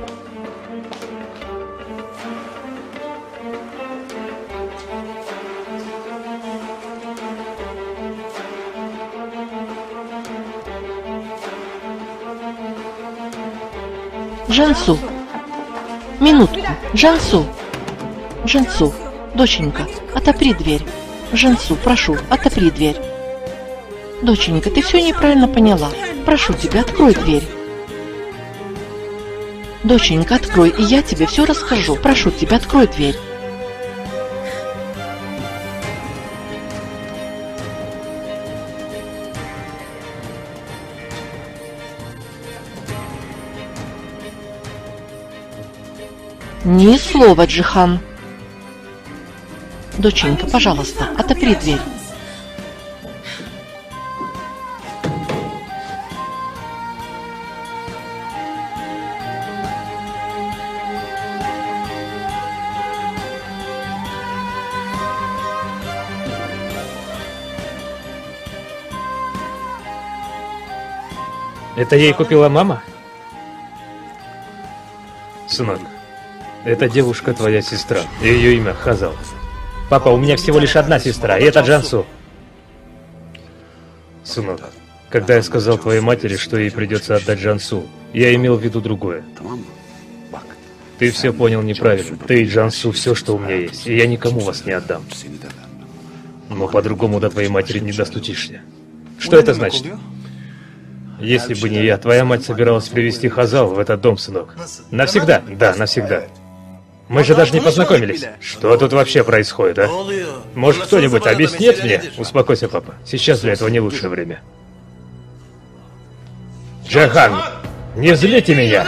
Джансу. Минутку. Джансу. Джансу. Доченька, отопри дверь. Джансу, прошу, отопри дверь. Доченька, ты все неправильно поняла. Прошу тебя, открой дверь. Доченька, открой, и я тебе все расскажу. Прошу тебя, открой дверь. Ни слова, Джихан. Доченька, пожалуйста, отопри дверь. Это ей купила мама? Сынок, эта девушка твоя сестра. Ее имя Хазал. Папа, у меня всего лишь одна сестра, и это Джансу. Сынок, когда я сказал твоей матери, что ей придется отдать Джансу, я имел в виду другое. Ты все понял неправильно. Ты и Джансу все, что у меня есть, и я никому вас не отдам. Но по-другому до твоей матери не достучишься. Что это значит? Если бы не я, твоя мать собиралась привезти Хазал в этот дом, сынок. Навсегда? Да, навсегда. Мы же даже не познакомились. Что тут вообще происходит, а? Может, кто-нибудь объяснит мне? Успокойся, папа. Сейчас для этого не лучшее время. Джахан, не злите меня!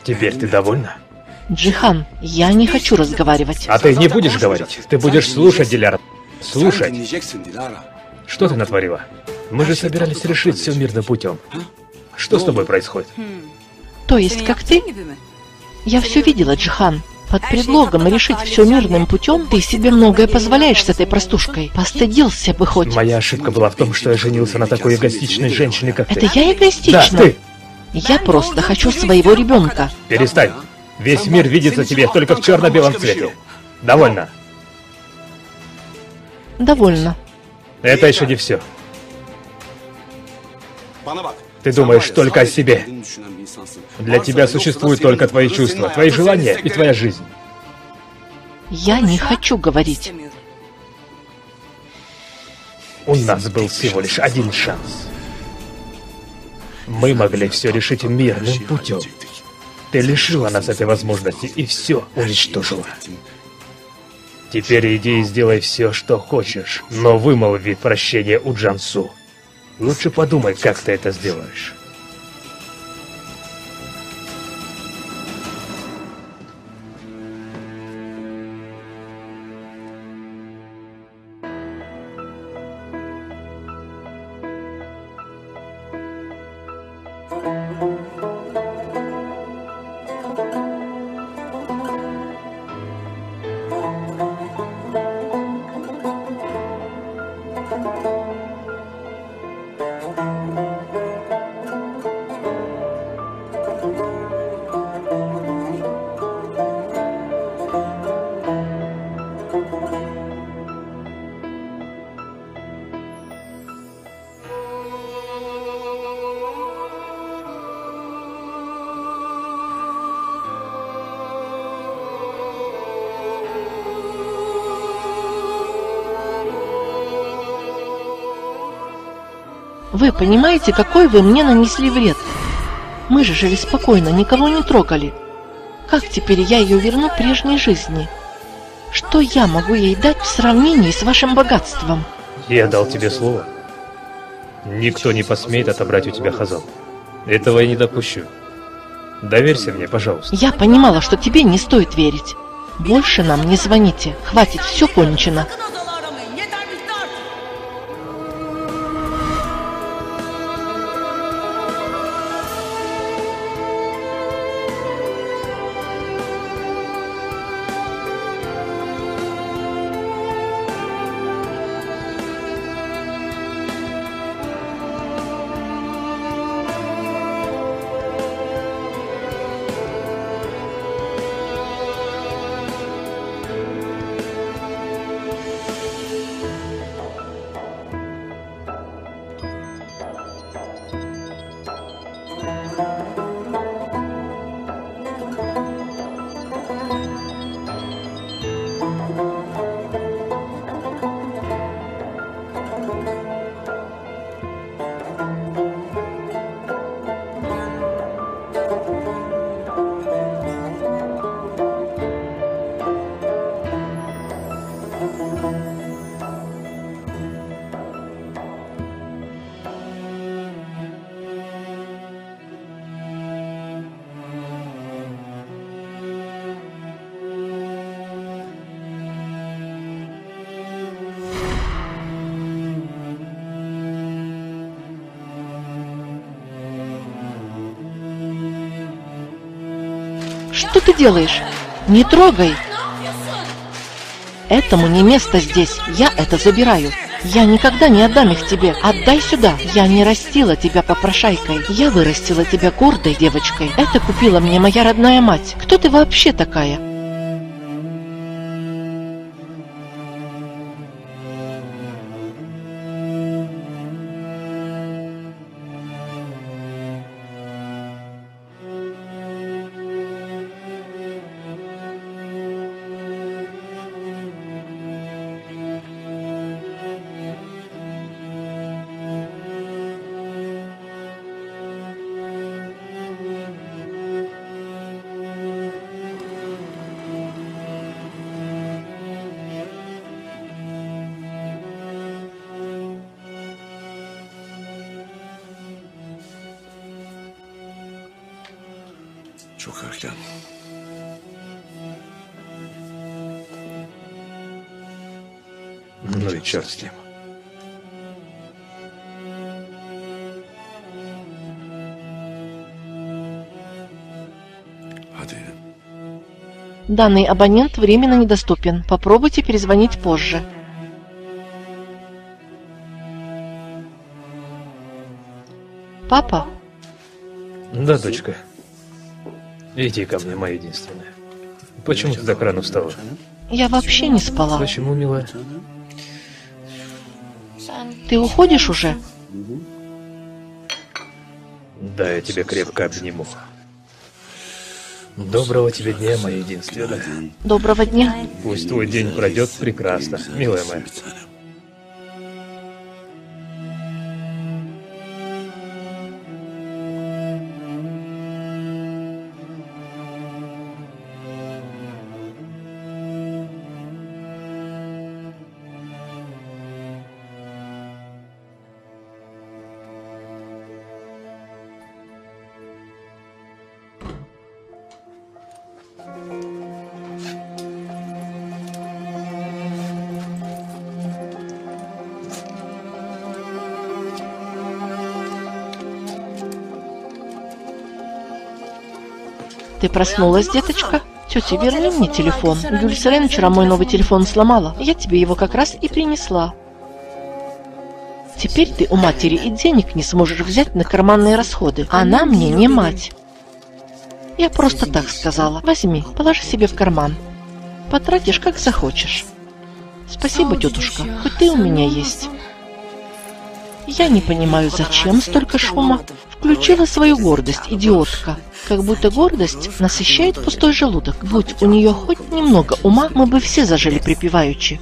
Теперь ты довольна? Джихан, я не хочу разговаривать. А ты не будешь говорить. Ты будешь слушать, Диляра. Слушать. Что ты натворила? Мы же собирались решить все мирным путем. Что с тобой происходит? То есть, как ты? Я все видела, Джихан. Под предлогом решить все мирным путем ты себе многое позволяешь с этой простушкой. Постыдился бы хоть. Моя ошибка была в том, что я женился на такой эгоистичной женщине, как ты. Это я эгоистична? Да, ты! Я просто хочу своего ребенка. Перестань. Весь мир видится тебе только в черно-белом цвете. Довольно. Довольно. Это еще не все. Ты думаешь только о себе. Для тебя существуют только твои чувства, твои желания и твоя жизнь. Я не хочу говорить. У нас был всего лишь один шанс. Мы могли все решить мирным путем. Ты лишила нас этой возможности и все уничтожила. Теперь иди и сделай все, что хочешь, но вымолви прощение у Джансу. Лучше подумай, как ты это сделаешь. Вы понимаете, какой вы мне нанесли вред? Мы же жили спокойно, никого не трогали. Как теперь я ее верну к прежней жизни? Что я могу ей дать в сравнении с вашим богатством? Я дал тебе слово. Никто не посмеет отобрать у тебя Хазал. Этого я не допущу. Доверься мне, пожалуйста. Я понимала, что тебе не стоит верить. Больше нам не звоните. Хватит, все кончено. Что ты делаешь? Не трогай! Этому не место здесь. Я это забираю. Я никогда не отдам их тебе. Отдай сюда. Я не растила тебя попрошайкой. Я вырастила тебя гордой девочкой. Это купила мне моя родная мать. Кто ты вообще такая? Çok erken. Ну и черт с ним. Hadi. Данный абонент временно недоступен. Попробуйте перезвонить позже. Папа? Да, дочка. Иди ко мне, моя единственная. Почему ты так рано встала? Я вообще не спала. Почему, милая? Ты уходишь уже? Да, я тебя крепко обниму. Доброго тебе дня, моя единственная. Доброго дня. Пусть твой день пройдет прекрасно, милая моя. Ты проснулась, деточка? Тетя, верни мне телефон. Гюльсерен вчера мой новый телефон сломала. Я тебе его как раз и принесла. Теперь ты у матери и денег не сможешь взять на карманные расходы. Она мне не мать. Я просто так сказала. Возьми, положи себе в карман. Потратишь, как захочешь. Спасибо, тетушка, хоть ты у меня есть. Я не понимаю, зачем столько шума. Включила свою гордость, идиотка. Как будто гордость насыщает пустой желудок. Будь у нее хоть немного ума, мы бы все зажили припеваючи.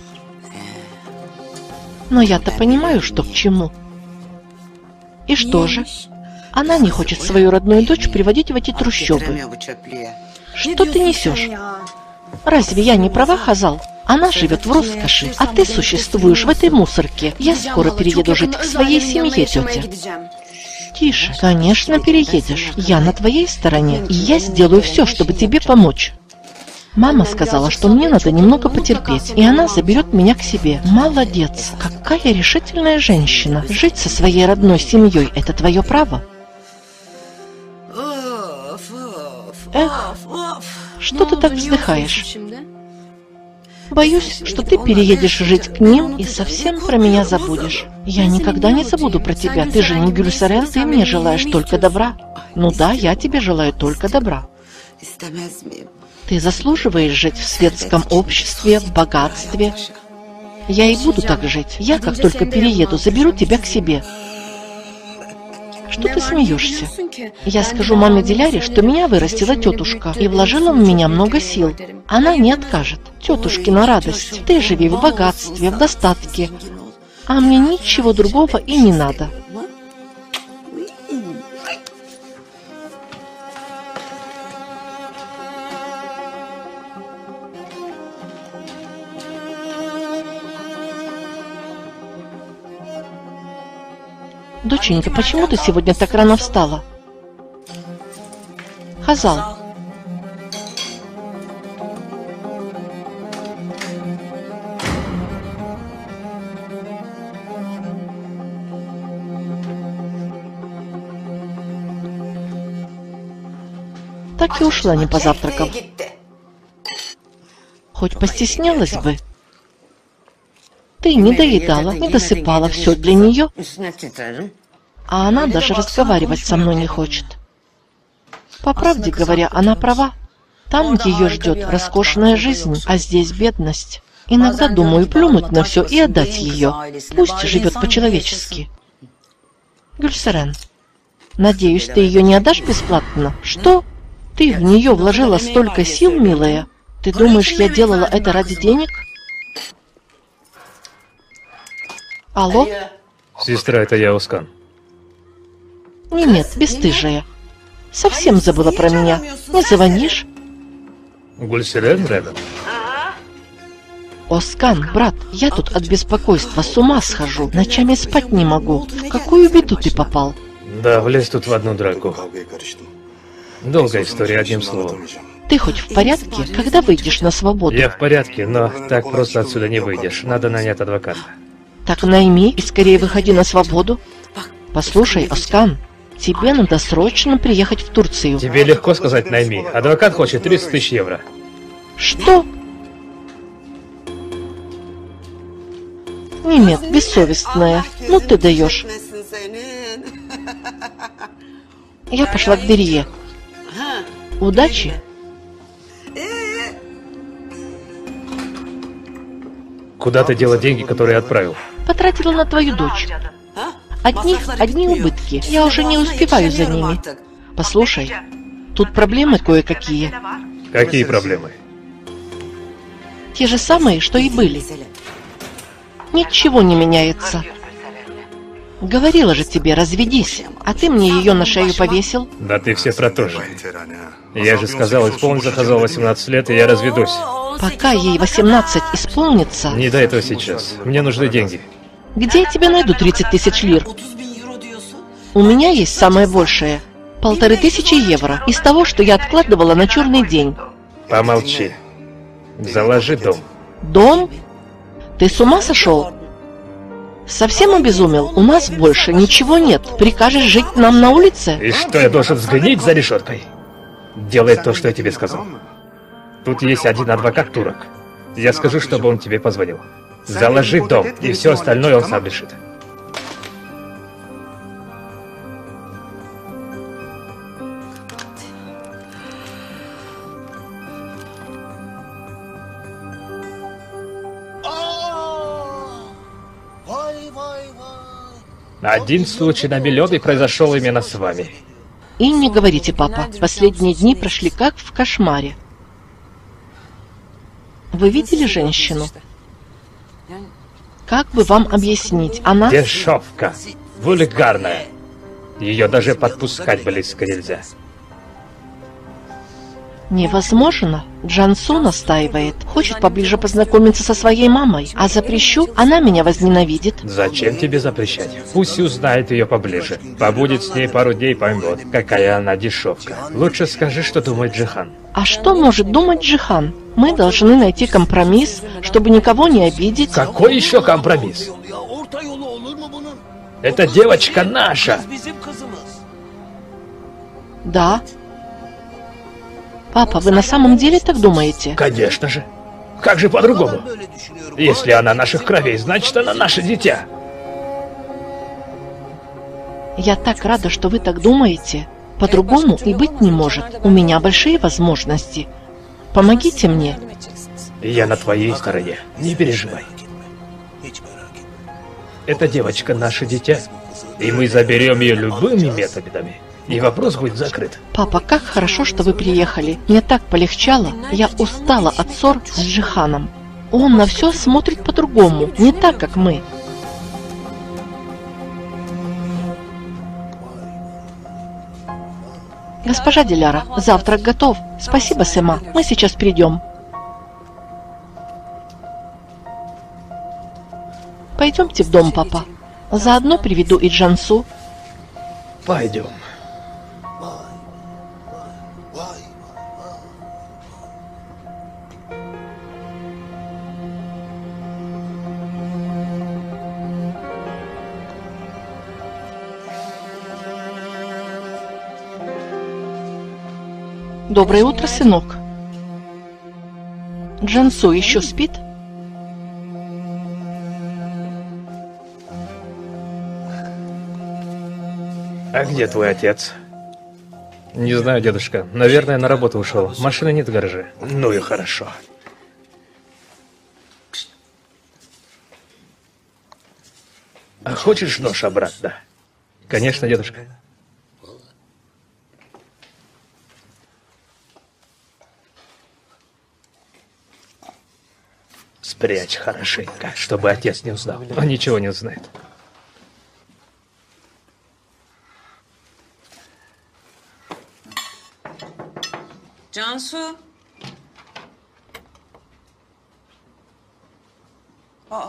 Но я-то понимаю, что к чему. И что же? Она не хочет свою родную дочь приводить в эти трущобы. Что ты несешь? Разве я не права, Хазал? Она живет в роскоши, а ты существуешь в этой мусорке. Я скоро перееду жить к своей семье, тетя. Тише. Конечно, переедешь. Я на твоей стороне, и я сделаю все, чтобы тебе помочь. Мама сказала, что мне надо немного потерпеть, и она заберет меня к себе. Молодец. Какая решительная женщина. Жить со своей родной семьей – это твое право. Эх, что ты так вздыхаешь? Боюсь, что ты переедешь жить к ним и совсем про меня забудешь. Я никогда не забуду про тебя. Ты же не Гюльсерен, ты мне желаешь только добра. Ну да, я тебе желаю только добра. Ты заслуживаешь жить в светском обществе, в богатстве. Я и буду так жить. Я, как только перееду, заберу тебя к себе. Что ты смеешься? Я скажу маме Диляре, что меня вырастила тетушка и вложила в меня много сил. Она не откажет. Тетушкина радость. Ты живи в богатстве, в достатке. А мне ничего другого и не надо. Доченька, почему ты сегодня так рано встала? Хазал. Так и ушла, не позавтракав. Хоть постеснялась бы. Ты не доедала, не досыпала, все для нее. А она даже разговаривать со мной не хочет. По правде говоря, она права. Там ее ждет роскошная жизнь, а здесь бедность. Иногда думаю плюнуть на все и отдать ее. Пусть живет по-человечески. Гюльсерен, надеюсь, ты ее не отдашь бесплатно? Что? Ты в нее вложила столько сил, милая? Ты думаешь, я делала это ради денег? Алло? Сестра, это я, Оскан. Нет, бесстыжая. Совсем забыла про меня. Не звонишь? Гюльсерен рядом? Оскан, брат, я тут от беспокойства с ума схожу. Ночами спать не могу. В какую беду ты попал? Да, влез тут в одну драку. Долгая история, одним словом. Ты хоть в порядке, когда выйдешь на свободу? Я в порядке, но так просто отсюда не выйдешь. Надо нанять адвоката. Так найми и скорее выходи на свободу. Послушай, Оскан, тебе надо срочно приехать в Турцию. Тебе легко сказать найми. Адвокат хочет 30 тысяч евро. Что? Немец, бессовестная. Ну ты даешь. Я пошла к Берие. Удачи. Куда ты дела деньги, которые отправил? Потратила на твою дочь. Одни убытки. Я уже не успеваю за ними. Послушай, тут проблемы кое-какие. Какие проблемы? Те же самые, что и были. Ничего не меняется. Говорила же тебе, разведись, а ты мне ее на шею повесил. Да ты все про то же. Я же сказал, исполнится Хазал 18 лет, и я разведусь. Пока ей 18 исполнится, Не до этого сейчас. Мне нужны деньги. где я тебе найду 30 тысяч лир? У меня есть самое большее. 1500 евро из того, что я откладывала на черный день. Помолчи. Заложи дом. Дом? Ты с ума сошел? Совсем обезумел? У нас больше ничего нет. Прикажешь жить нам на улице? И что, я должен сгнить за решеткой? Делай то, что я тебе сказал. Тут есть один адвокат-турок. Я скажу, чтобы он тебе позвонил. Заложи дом, и все остальное он сам решит. Один случай на миллион и произошел именно с вами. И не говорите, папа. Последние дни прошли как в кошмаре. Вы видели женщину? Как бы вам объяснить? Она... Дешевка. Вульгарная. Ее даже подпускать близко нельзя. Невозможно. Джансу настаивает. Хочет поближе познакомиться со своей мамой. А запрещу, она меня возненавидит. Зачем тебе запрещать? Пусть узнает ее поближе. Побудет с ней пару дней, поймет, какая она дешевка. Лучше скажи, что думает Джихан. А что может думать Джихан? Мы должны найти компромисс, чтобы никого не обидеть. Какой еще компромисс? Эта девочка наша. Да. Папа, вы на самом деле так думаете? Конечно же. Как же по-другому? Если она наших кровей, значит, она наше дитя. Я так рада, что вы так думаете. По-другому и быть не может. У меня большие возможности. Помогите мне. Я на твоей стороне. Не переживай. Эта девочка наше дитя, и мы заберем ее любыми методами. И вопрос будет закрыт. Папа, как хорошо, что вы приехали. Мне так полегчало. Я устала от ссор с Джиханом. Он на все смотрит по-другому, не так, как мы. Госпожа Диляра, завтрак готов. Спасибо, Сема. Мы сейчас придем. Пойдемте в дом, папа. Заодно приведу и Джансу. Пойдем. Доброе утро, сынок. Джансу еще спит? А где твой отец? Не знаю, дедушка. Наверное, на работу ушел. Машины нет в гараже. Ну и хорошо. А хочешь нож обратно? Конечно, дедушка. Спрячь хорошенько, чтобы отец не узнал. Он ничего не узнает. Cansu. Aa.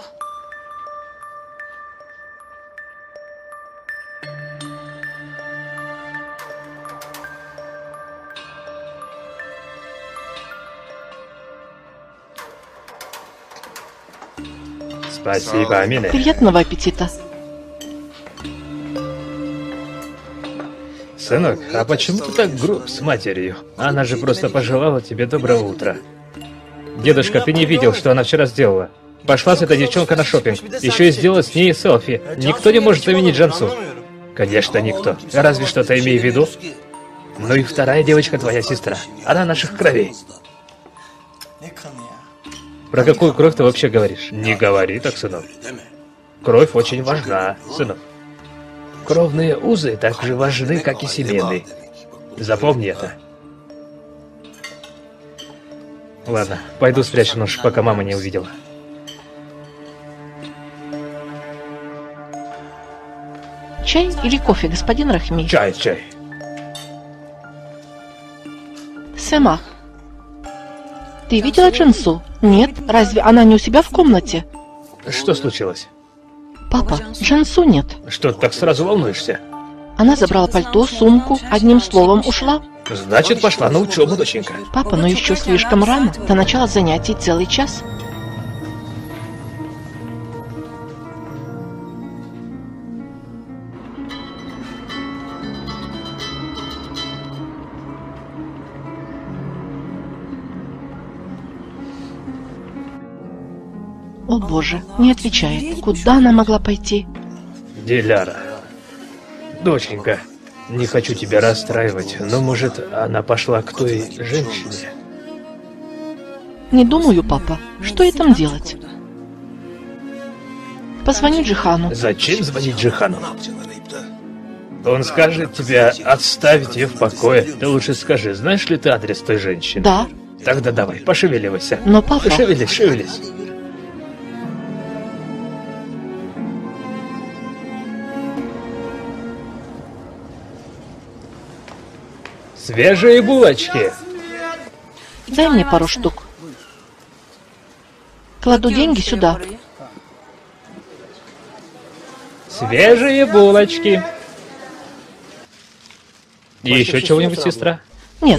Спасибо, Амина. Приятного аппетита. Сынок, а почему ты так груб с матерью? Она же просто пожелала тебе доброго утра. Дедушка, ты не видел, что она вчера сделала? Пошла с этой девчонкой на шопинг. Еще и сделала с ней селфи. Никто не может заменить Джансу. Конечно, никто. Разве что ты имеешь в виду? Ну и вторая девочка твоя сестра. Она наших кровей. Про какую кровь ты вообще говоришь? Не говори так, сынок. Кровь очень важна, сынок. Кровные узы так же важны, как и семейные. Запомни это. Ладно, пойду спрячу нож, пока мама не увидела. Чай или кофе, господин Рахми? Чай, чай. Сема, ты видела Джансу? Нет, разве она не у себя в комнате? Что случилось? Папа, Джансу нет. Что ты так сразу волнуешься? Она забрала пальто, сумку, одним словом ушла. Значит, пошла на учебу, доченька. Папа, но еще слишком рано. До начала занятий целый час. О боже, не отвечает. Куда она могла пойти? Диляра. Доченька, не хочу тебя расстраивать, но может она пошла к той женщине? Не думаю, папа. Что ей там делать? Позвони Джихану. Зачем звонить Джихану? Он скажет тебе отставить ее в покое. Ты лучше скажи, знаешь ли ты адрес той женщины? Да. Тогда давай, пошевеливайся. Но, папа... Шевелись, шевелись. Свежие булочки. Дай мне пару штук. Кладу деньги сюда. Свежие булочки. И еще чего-нибудь, сестра? Нет.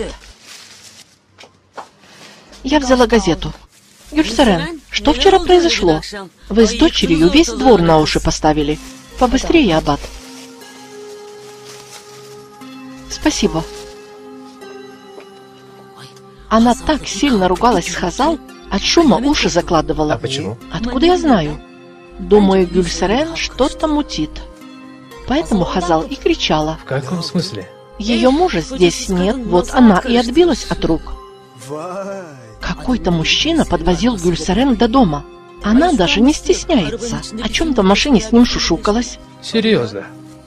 Я взяла газету. Гюльсарен, что вчера произошло? Вы с дочерью весь двор на уши поставили. Побыстрее, аббат. Спасибо. Она так сильно ругалась с Хазал, от шума уши закладывала. А почему? Откуда я знаю? Думаю, Гюльсарен что-то мутит. Поэтому Хазал и кричала. В каком смысле? Ее мужа здесь нет, вот она и отбилась от рук. Какой-то мужчина подвозил Гюльсарен до дома. Она даже не стесняется. О чем-то в машине с ним шушукалась. Серьезно?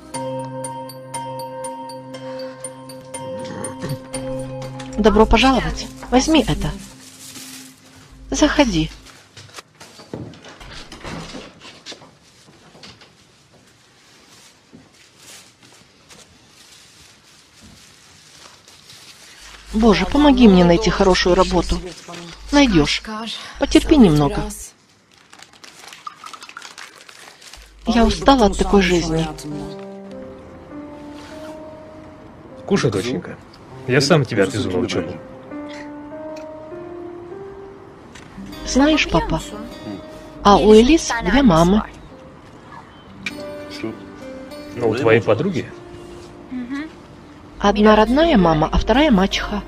Добро пожаловать. Возьми это. Заходи. Боже, помоги мне найти хорошую работу. Найдешь. Потерпи немного. Я устала от такой жизни. Кушай, доченька. Я сам тебя отвезу на учебу. Знаешь, папа, а у Элис две мамы. Ну, у твоей подруги? Одна родная мама, а вторая мачеха.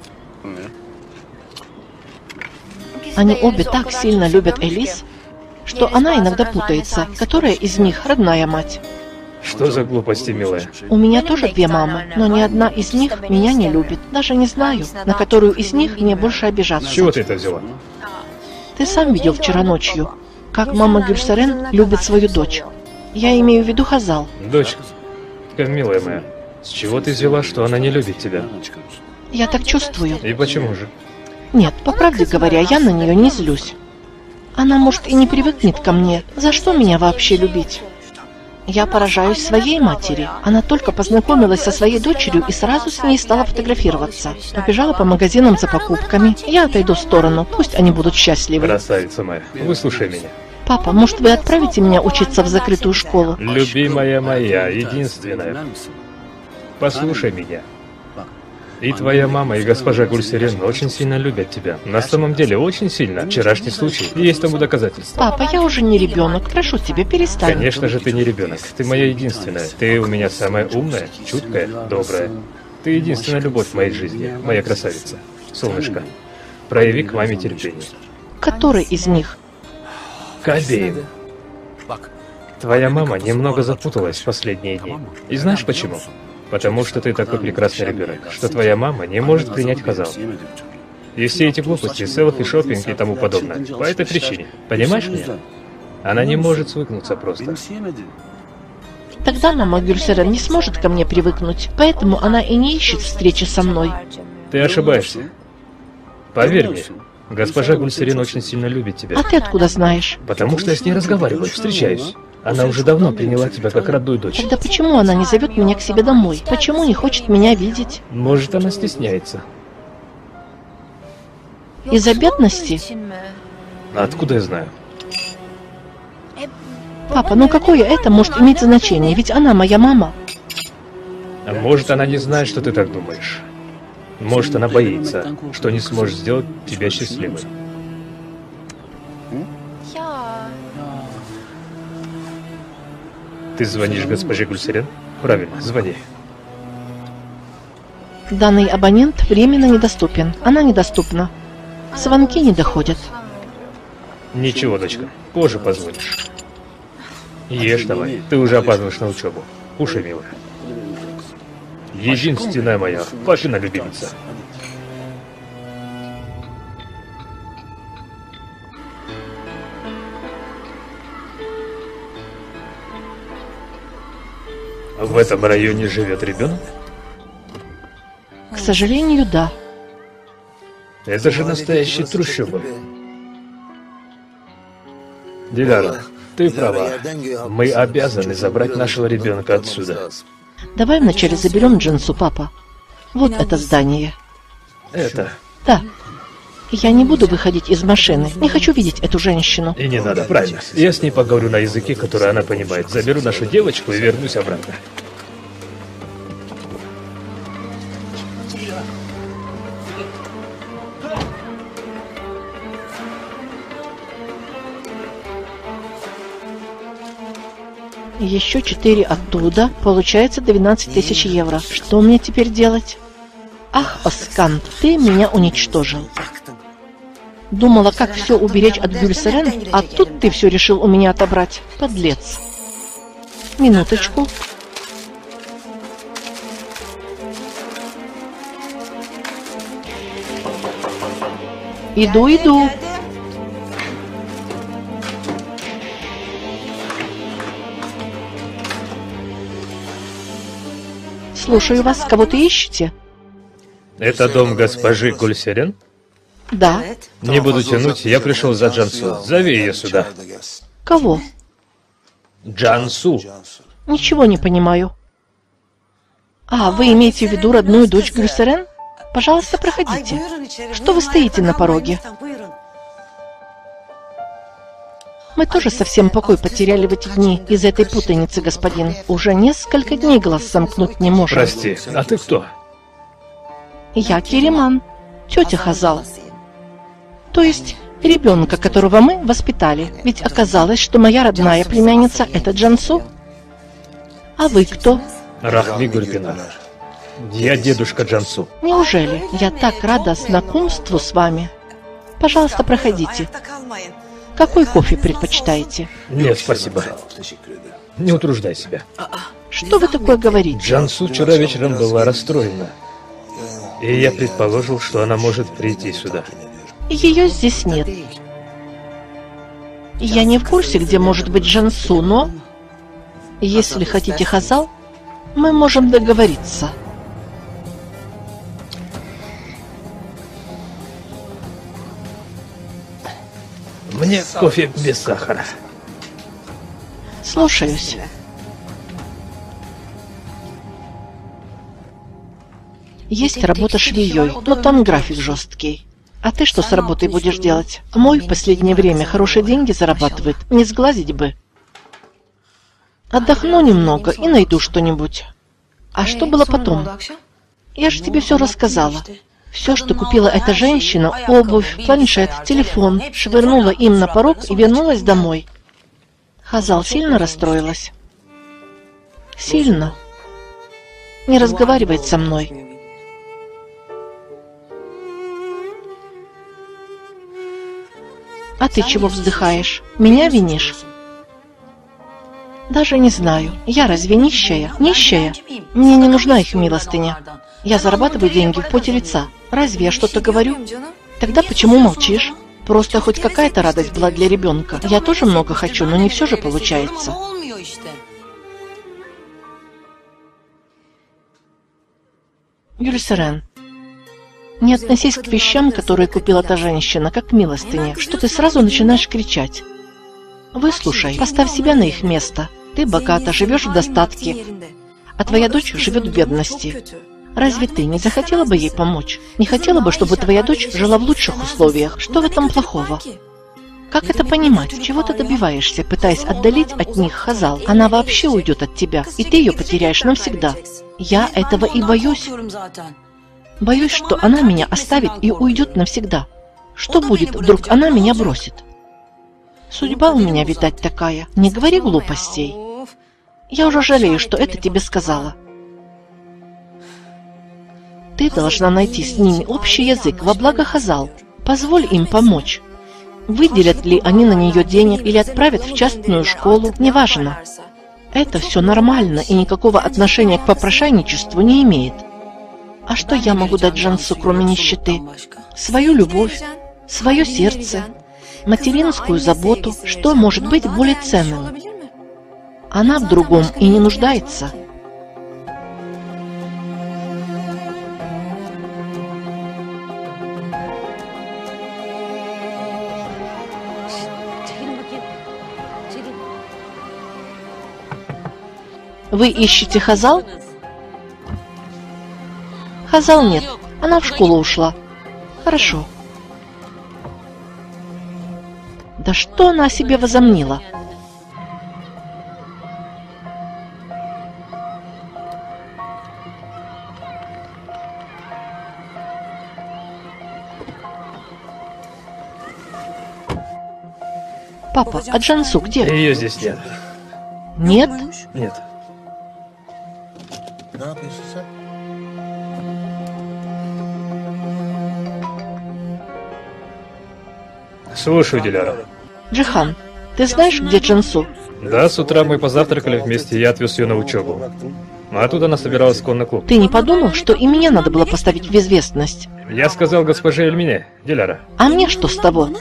Они обе так сильно любят Элис, что она иногда путается, которая из них родная мать. Что за глупости, милая? У меня тоже две мамы, но ни одна из них меня не любит. Даже не знаю, на которую из них мне больше обижаться. С чего ты это взяла? Ты сам видел вчера ночью, как мама Гюльсарен любит свою дочь. Я имею в виду Хазал. Дочка, милая моя, с чего ты взяла, что она не любит тебя? Я так чувствую. И почему же? Нет, по правде говоря, я на нее не злюсь. Она, может, и не привыкнет ко мне. За что меня вообще любить? Я поражаюсь своей матери. Она только познакомилась со своей дочерью и сразу с ней стала фотографироваться. Побежала по магазинам за покупками. Я отойду в сторону, пусть они будут счастливы. Красавица моя, выслушай меня. Папа, может, вы отправите меня учиться в закрытую школу? Любимая моя, единственная. Послушай меня. И твоя мама, и госпожа Гульсерен очень сильно любят тебя. На самом деле, очень сильно. Вчерашний случай. Есть тому доказательства. Папа, я уже не ребенок. Прошу тебя, перестань. Конечно же, ты не ребенок. Ты моя единственная. Ты у меня самая умная, чуткая, добрая. Ты единственная любовь в моей жизни, моя красавица. Солнышко, прояви к маме терпение. Который из них? К обеим. Твоя мама немного запуталась в последние дни. И знаешь почему? Потому что ты такой прекрасный ребенок, что твоя мама не может принять Хазал. И все эти глупости, селфи, шопинг и тому подобное. По этой причине. Понимаешь меня? Она не может свыкнуться просто. Тогда мама Гюльсерен не сможет ко мне привыкнуть, поэтому она и не ищет встречи со мной. Ты ошибаешься. Поверь мне, госпожа Гульсерен очень сильно любит тебя. А ты откуда знаешь? Потому что я с ней разговариваю, встречаюсь. Она уже давно приняла тебя как родную дочь. Тогда почему она не зовет меня к себе домой? Почему не хочет меня видеть? Может, она стесняется. Из-за бедности? А откуда я знаю? Папа, ну какое это может иметь значение? Ведь она моя мама. А может, она не знает, что ты так думаешь. Может, она боится, что не сможет сделать тебя счастливой. Ты звонишь госпоже Гульсерен? Правильно, звони. Данный абонент временно недоступен. Она недоступна. Звонки не доходят. Ничего, дочка, позже позвонишь. Ешь давай, ты уже опаздываешь на учебу. Кушай, милая. Единственная моя, папина любимица. В этом районе живет ребенок? К сожалению, да. Это же настоящие трущобы. Диляра, ты права. Мы обязаны забрать нашего ребенка отсюда. Давай вначале заберем Джансу, папа. Вот это здание. Это... Да. Я не буду выходить из машины. Не хочу видеть эту женщину. И не надо, правильно. Я с ней поговорю на языке, который она понимает. Заберу нашу девочку и вернусь обратно. Еще 4 оттуда. Получается 12 тысяч евро. Что мне теперь делать? Ах, Оскан, ты меня уничтожил. Думала, как все уберечь от Гюльсерен, а тут ты все решил у меня отобрать. Подлец. Минуточку. Иду. Слушаю вас. Кого ты ищете? Это дом госпожи Гульсерен? Да. Не буду тянуть, я пришел за Джансу. Зови ее сюда. Кого? Джансу. Ничего не понимаю. А, вы имеете в виду родную дочь Гюльсерен? Пожалуйста, проходите. Что вы стоите на пороге? Мы тоже совсем покой потеряли в эти дни из-за этой путаницы, господин. Уже несколько дней глаз сомкнуть не можем. Прости, а ты кто? Я Кериман, тетя Хазал. То есть ребенка, которого мы воспитали. Ведь оказалось, что моя родная племянница — это Джансу. А вы кто? Рахми Гульпинар. Я дедушка Джансу. Неужели? Я так рада знакомству с вами. Пожалуйста, проходите. Какой кофе предпочитаете? Нет, спасибо. Не утруждай себя. Что вы такое говорите? Джансу вчера вечером была расстроена. И я предположил, что она может прийти сюда. Ее здесь нет. Я не в курсе, где может быть Джансу, но... Если хотите Хазал, мы можем договориться. Мне кофе без сахара. Слушаюсь. Есть работа швеей, но там график жесткий. А ты что с работой будешь делать? Мой в последнее время хорошие деньги зарабатывает, не сглазить бы. Отдохну немного и найду что-нибудь. А что было потом? Я же тебе все рассказала. Все, что купила эта женщина, обувь, планшет, телефон, швырнула им на порог и вернулась домой. Хазал сильно расстроилась. Сильно. Не разговаривает со мной. А ты чего вздыхаешь? Меня винишь? Даже не знаю. Я разве нищая? Нищая? Мне не нужна их милостыня. Я зарабатываю деньги в поте лица. Разве я что-то говорю? Тогда почему молчишь? Просто хоть какая-то радость была для ребенка. Я тоже много хочу, но не все же получается. Гюльсерен, не относись к вещам, которые купила та женщина, как к милостыне, что ты сразу начинаешь кричать. Выслушай, поставь себя на их место. Ты богата, живешь в достатке, а твоя дочь живет в бедности. Разве ты не захотела бы ей помочь? Не хотела бы, чтобы твоя дочь жила в лучших условиях? Что в этом плохого? Как это понимать? Чего ты добиваешься, пытаясь отдалить от них Хазал? Она вообще уйдет от тебя, и ты ее потеряешь навсегда. Я этого и боюсь. Боюсь, что она меня оставит и уйдет навсегда. Что будет, вдруг она меня бросит? Судьба у меня, видать, такая. Не говори глупостей. Я уже жалею, что это тебе сказала. Ты должна найти с ними общий язык во благо Хазал. Позволь им помочь. Выделят ли они на нее денег или отправят в частную школу, неважно. Это все нормально и никакого отношения к попрошайничеству не имеет. А что я могу дать Джансу, кроме нищеты? Свою любовь, свое сердце, материнскую заботу. Что может быть более ценным? Она в другом и не нуждается. Вы ищете Хазал? Хазал нет. Она в школу ушла. Хорошо. Да что она о себе возомнила? Папа, а Джансу где? Ее здесь нет. Нет? Нет. Слушаю, Диляра. Джихан, ты знаешь, где Джансу? Да, с утра мы позавтракали вместе, и я отвез ее на учебу. А оттуда она собиралась в конный клуб. Ты не подумал, что и меня надо было поставить в известность? Я сказал госпоже Эльмине, Диляра. А мне что с того?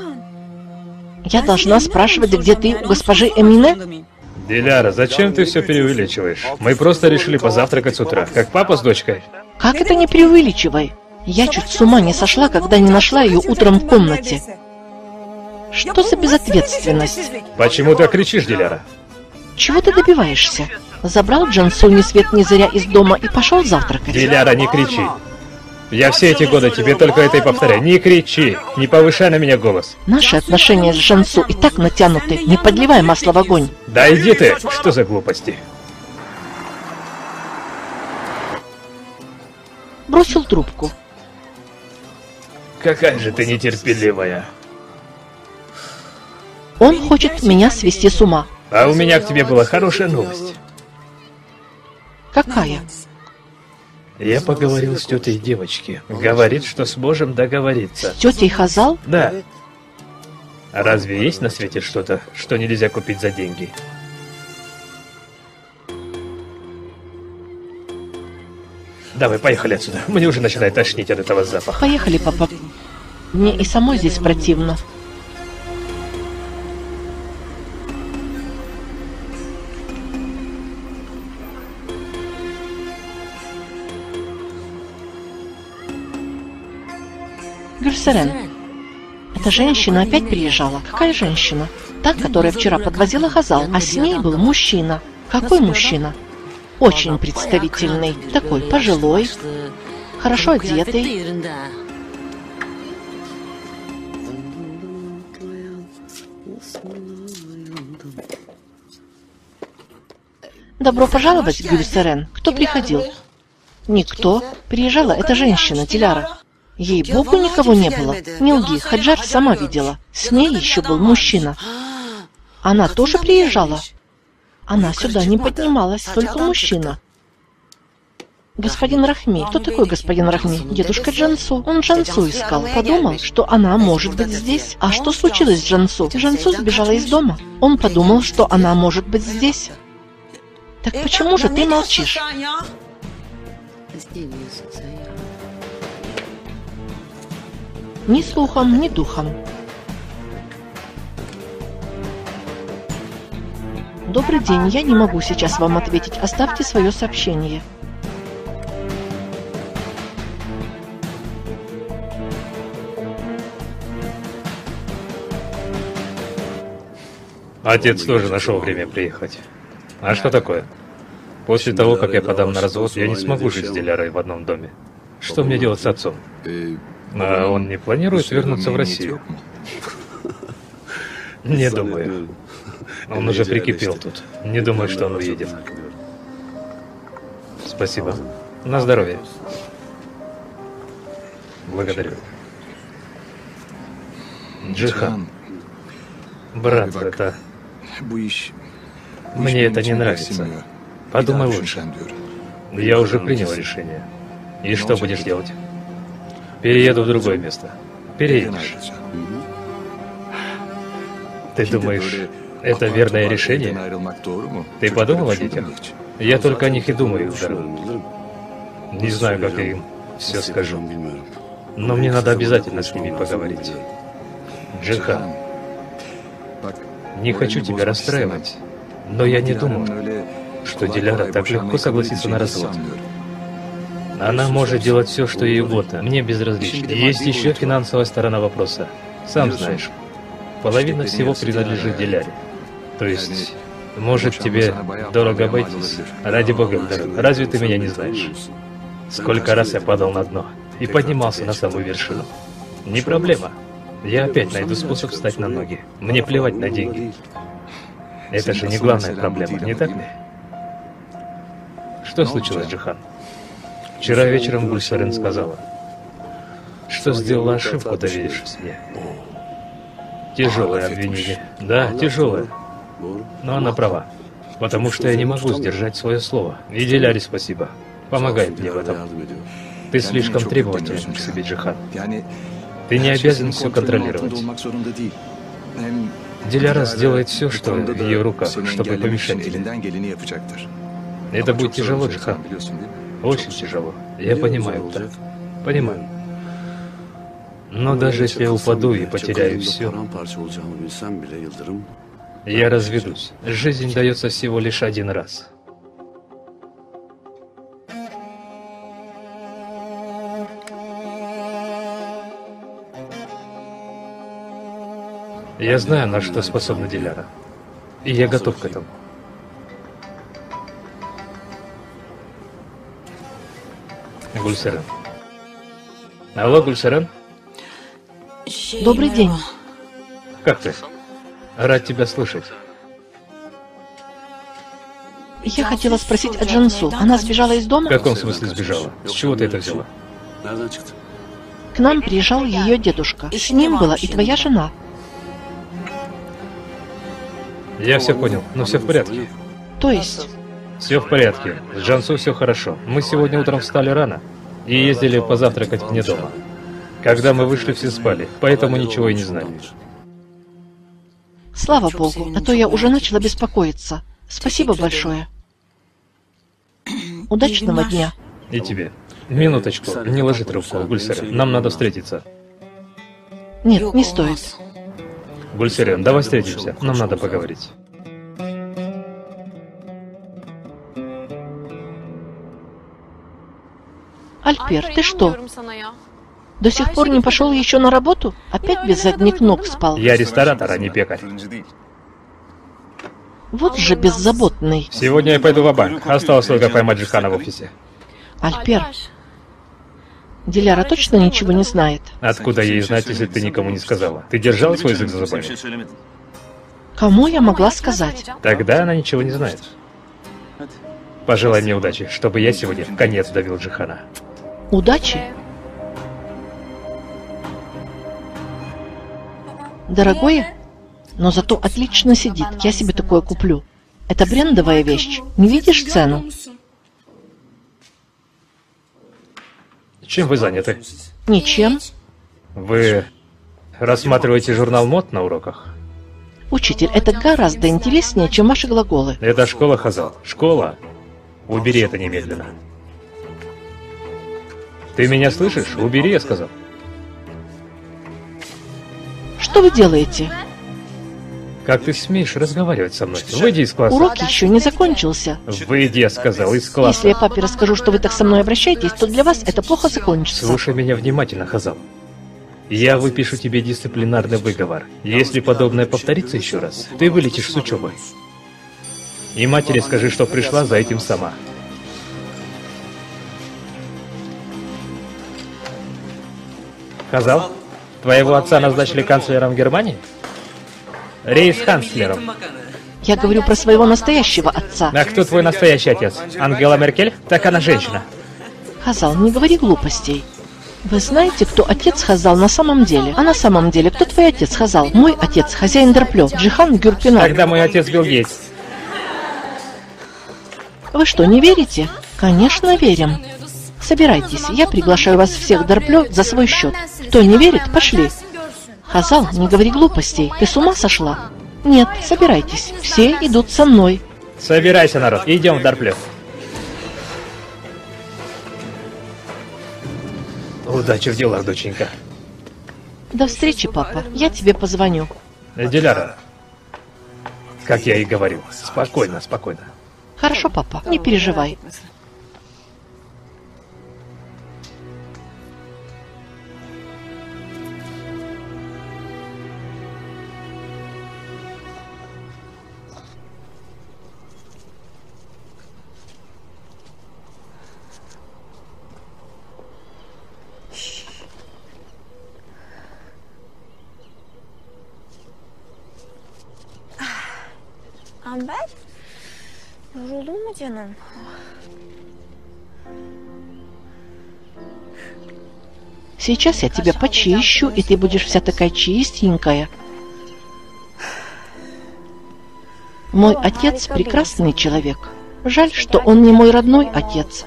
Я должна спрашивать, где ты у госпожи Эмине? Диляра, зачем ты все преувеличиваешь? Мы просто решили позавтракать с утра, как папа с дочкой. Как это не преувеличивай? Я чуть с ума не сошла, когда не нашла ее утром в комнате. Что за безответственность? Почему ты кричишь, Диляра? Чего ты добиваешься? Забрал Джансу ни свет ни заря из дома и пошел завтракать. Диляра, не кричи. Я все эти годы тебе только это и повторяю. Не кричи, не повышай на меня голос. Наши отношения с Джансу и так натянуты. Не подливай масло в огонь. Да иди ты, что за глупости? Бросил трубку. Какая же ты нетерпеливая. Он хочет меня свести с ума. А у меня к тебе была хорошая новость. Какая? Я поговорил с тетей девочки. Говорит, что сможем договориться. С тетей Хазал? Да. А разве есть на свете что-то, что нельзя купить за деньги? Давай, поехали отсюда. Мне уже начинает тошнить от этого запаха. Поехали, папа. Мне и самой здесь противно. Гюльсерен, эта женщина опять приезжала. Какая женщина? Та, которая вчера подвозила Хазал, а с ней был мужчина. Какой мужчина? Очень представительный. Такой пожилой, хорошо одетый. Добро пожаловать, Гюльсерен. Кто приходил? Никто. Приезжала эта женщина, Диляра. Ей-богу, никого не было. Не лги, Хаджар сама видела. С ней еще был мужчина. Она тоже приезжала? Она сюда не поднималась, только мужчина. Господин Рахми. Кто такой господин Рахми? Дедушка Джансу. Он Джансу искал. Подумал, что она может быть здесь. А что случилось с Джансу? Джансу сбежала из дома. Он подумал, что она может быть здесь. Так почему же ты молчишь? Ни слухом, ни духом. Добрый день, я не могу сейчас вам ответить. Оставьте свое сообщение. Отец тоже нашел время приехать. А что такое? После того, как я подам на развод, я не смогу жить с Дилярой в одном доме. Что мне делать с отцом? А он не планирует вернуться в Россию? Не думаю. Он уже прикипел тут. Не думаю, что он уедет. Спасибо. На здоровье. Благодарю. Джихан. Брат, это... Мне это не нравится. Подумай лучше. Я уже принял решение. И что будешь делать? Перееду в другое место. Переедешь. Ты думаешь, это верное решение? Ты подумал о детях? Я только о них и думаю, Дару. Не знаю, как я им все скажу. Но мне надо обязательно с ними поговорить. Джихан, не хочу тебя расстраивать, но я не думал, что Диляра так легко согласится на развод. Она может делать все, что ей угодно. Мне безразлично. Есть еще финансовая сторона вопроса. Сам знаешь, половина всего принадлежит Диляре. То есть, может тебе дорого обойтись. Ради бога, Дару, разве ты меня не знаешь? Сколько раз я падал на дно и поднимался на самую вершину. Не проблема. Я опять найду способ встать на ноги. Мне плевать на деньги. Это же не главная проблема, не так ли? Что случилось, Джихан? Вчера вечером Гульсарен сказала, что сделала ошибку, доверившись мне. Тяжелое обвинение. Да, тяжелое. Но она права. Потому что я не могу сдержать свое слово. И Диляре спасибо. Помогает мне в этом. Ты слишком требователен к себе, Джихан. Ты не обязан все контролировать. Диляра сделает все, что в ее руках, чтобы помешать тебе. Это будет тяжело, Джихан. Очень тяжело. Я понимаю это. Понимаю. Но даже если я упаду и потеряю все, я разведусь. Жизнь дается всего лишь один раз. Я знаю, на что способна Диляра. И я готов к этому. Гульсарен. Алло, Гульсарен? Добрый день. Как ты? Рад тебя слышать. Я хотела спросить о Джансу. Она сбежала из дома? В каком смысле сбежала? С чего ты это взяла? К нам приезжал ее дедушка. С ним была и твоя жена. Я все понял, но все в порядке. То есть? Все в порядке. С Джансу все хорошо. Мы сегодня утром встали рано и ездили позавтракать вне дома. Когда мы вышли, все спали, поэтому ничего и не знали. Слава богу, а то я уже начала беспокоиться. Спасибо большое. Удачного дня. И тебе. Минуточку, не ложи трубку, Гульсарен. Нам надо встретиться. Нет, не стоит. Гульсарен, давай встретимся. Нам надо поговорить. Альпер, ты что? До сих пор не пошел еще на работу? Опять без задних ног спал? Я ресторатор, а не пекарь. Вот же беззаботный. Сегодня я пойду в банк. Осталось только поймать Джихана в офисе. Альпер, Диляра точно ничего не знает? Откуда ей знать, если ты никому не сказала? Ты держала свой язык за зубами? Кому я могла сказать? Тогда она ничего не знает. Пожелай мне удачи, чтобы я сегодня в конец довел Джихана. Удачи? Дорогое? Но зато отлично сидит. Я себе такое куплю. Это брендовая вещь. Не видишь цену? Чем вы заняты? Ничем. Вы рассматриваете журнал мод на уроках? Учитель, это гораздо интереснее, чем ваши глаголы. Это школа, Хазал. Школа. Убери это немедленно. Ты меня слышишь? Убери, я сказал. Что вы делаете? Как ты смеешь разговаривать со мной? Выйди из класса. Урок еще не закончился. Выйди, я сказал, из Если класса. я папе расскажу, что вы так со мной обращаетесь, то для вас это плохо закончится. Слушай меня внимательно, Хазал. Я выпишу тебе дисциплинарный выговор. Если подобное повторится еще раз, ты вылетишь с учебы. И матери скажи, что пришла за этим сама. Хазал, твоего отца назначили канцлером Германии? Рейхсканцлером. Я говорю про своего настоящего отца. А кто твой настоящий отец? Ангела Меркель? Так она женщина. Хазал, не говори глупостей. Вы знаете, кто отец Хазал на самом деле? А на самом деле, кто твой отец Хазал? Мой отец, хозяин Дерплё, Джихан Гюрпинар. Тогда мой отец Билл Гейтс. Вы что, не верите? Конечно, верим. Собирайтесь, я приглашаю вас всех в Дерплё за свой счет. Кто не верит, пошли. Хазал, не говори глупостей. Ты с ума сошла? Нет, собирайтесь. Все идут со мной. Собирайся, народ, идем в Дерплё. Удачи в делах, доченька. До встречи, папа. Я тебе позвоню. Диляра, как я и говорил, спокойно, спокойно. Хорошо, папа, не переживай. Амбер? Yoruldun mu canım? Сейчас я тебя почищу, и ты будешь вся такая чистенькая. Мой отец прекрасный человек. Жаль, что он не мой родной отец.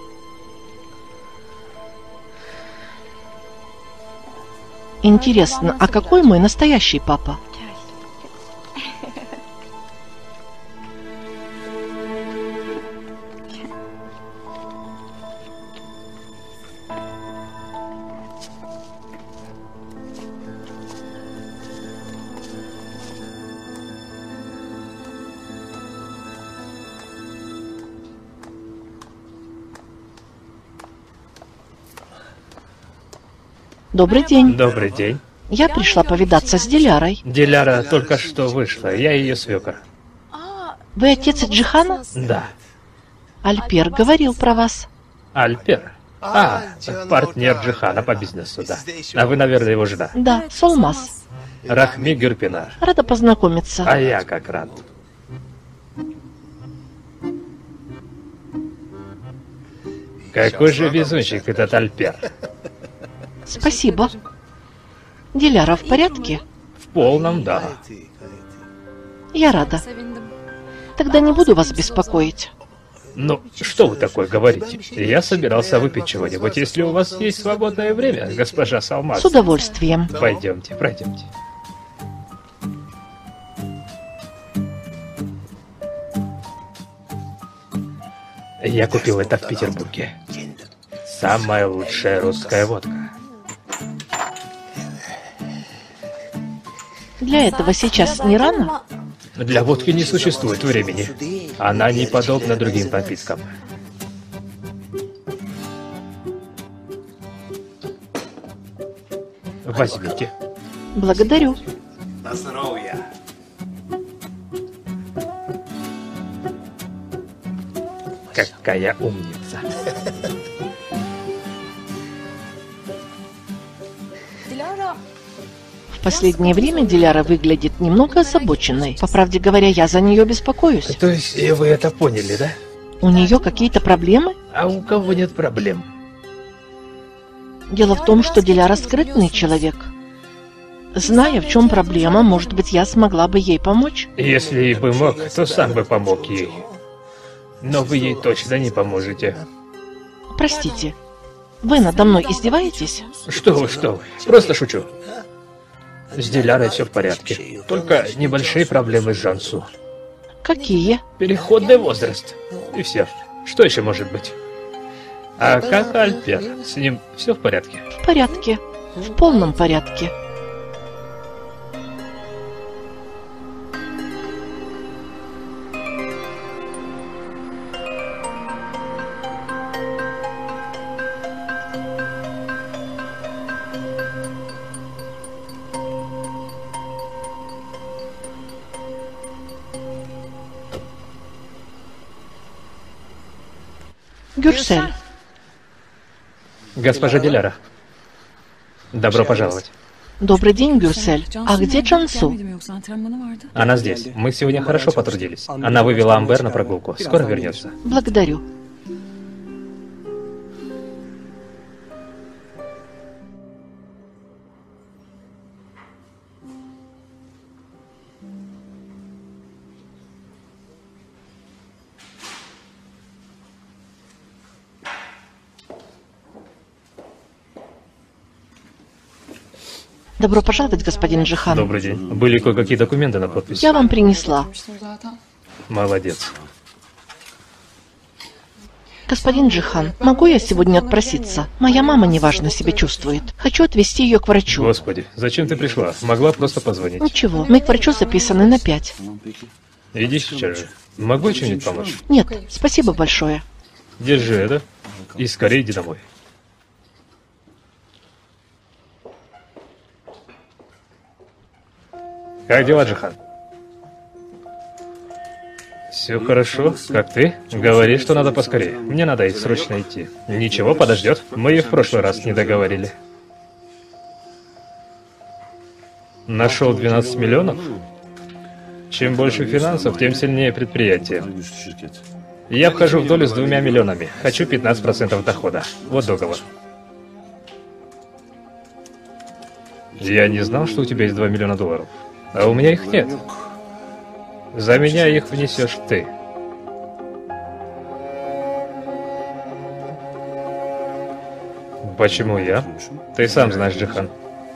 Интересно, а какой мой настоящий папа? Добрый день. Добрый день. Я пришла повидаться с Дилярой. Диляра только что вышла, я ее свекор. Вы отец Джихана? Да. Альпер говорил про вас. Альпер? Партнер Джихана по бизнесу, да. А вы, наверное, его жена. Да, Солмаз. Рахми Гюрпинар. Рада познакомиться. А я как рад. Какой же везунчик этот Альпер. Спасибо. Диляра в порядке? В полном, да. Я рада. Тогда не буду вас беспокоить. Ну, что вы такое говорите? Я собирался выпить чего-нибудь, если у вас есть свободное время, госпожа Салмаз. С удовольствием. Пойдемте, пройдемте. Я купил это в Петербурге. Самая лучшая русская водка. Для этого сейчас не рано? Для водки не существует времени. Она не подобна другим напиткам. Возьмите. Благодарю. На здоровье. Какая умница. В последнее время Диляра выглядит немного озабоченной. По правде говоря, я за нее беспокоюсь. То есть и вы это поняли, да? У нее какие-то проблемы? А у кого нет проблем? Дело в том, что Диляра скрытный человек. Зная, в чем проблема, может быть, я смогла бы ей помочь? Если и бы мог, то сам бы помог ей. Но вы ей точно не поможете. Простите, вы надо мной издеваетесь? Что вы, просто шучу. С Дилярой все в порядке. Только небольшие проблемы с Жансу. Какие? Переходный возраст. И все. Что еще может быть? А как Альпер? С ним все в порядке? В порядке. В полном порядке. Гюрсель. Госпожа Диляра, добро пожаловать. Добрый день, Гюрсель. А где Джансу? Она здесь. Мы сегодня хорошо потрудились. Она вывела Амбер на прогулку. Скоро вернется. Благодарю. Добро пожаловать, господин Джихан. Добрый день. Были кое-какие документы на подпись. Я вам принесла. Молодец. Господин Джихан, могу я сегодня отпроситься? Моя мама неважно себя чувствует. Хочу отвезти ее к врачу. Господи, зачем ты пришла? Могла просто позвонить. Ничего, мы к врачу записаны на 5. Иди сейчас же. Могу я чем-нибудь помочь? Нет, спасибо большое. Держи это и скорее иди домой. Как дела, Джихан? Все хорошо. Как ты? Говори, что надо поскорее. Мне надо их срочно идти. Ничего, подождет. Мы и в прошлый раз не договорили. Нашел 12 миллионов? Чем больше финансов, тем сильнее предприятие. Я вхожу в долю с 2 миллионами. Хочу 15% дохода. Вот договор. Я не знал, что у тебя есть 2 миллиона долларов. А у меня их нет. За меня их внесешь ты. Почему я? Ты сам знаешь, Джихан.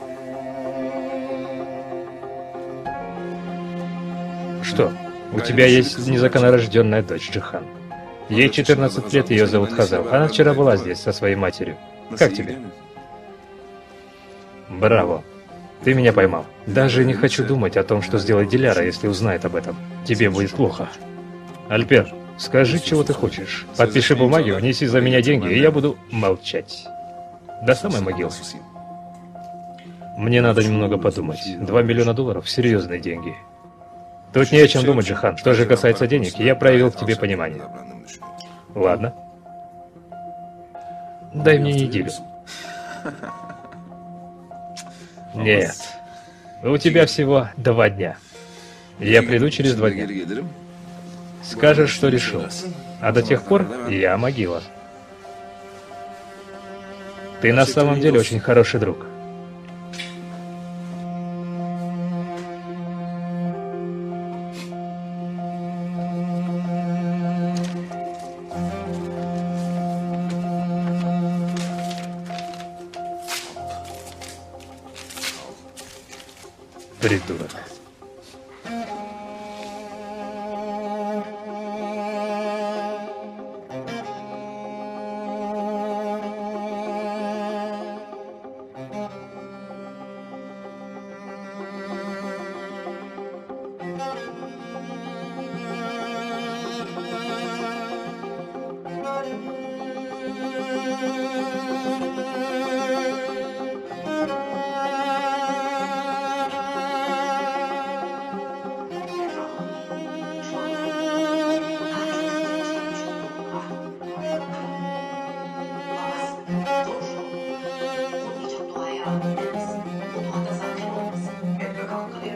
Что? У тебя есть незаконнорожденная дочь, Джихан. Ей 14 лет, ее зовут Хазал. Она вчера была здесь со своей матерью. Как тебе? Браво. Ты меня поймал. Даже не хочу думать о том, что сделает Диляра, если узнает об этом. Тебе будет плохо. Альпер, скажи, чего ты хочешь. Подпиши бумаги, внеси за меня деньги, и я буду молчать. До самой могилы. Мне надо немного подумать. 2 миллиона долларов – серьезные деньги. Тут не о чем думать, Джихан. Что же касается денег, я проявил к тебе понимание. Ладно. Дай мне неделю. Нет. У тебя всего 2 дня. Я приду через 2 дня. Скажешь, что решил. А до тех пор я могила. Ты на самом деле очень хороший друг. Придурок.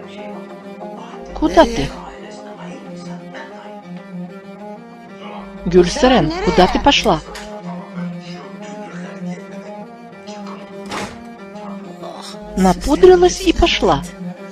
Куда ты? Гюльсерен, куда ты пошла? Напудрилась и пошла.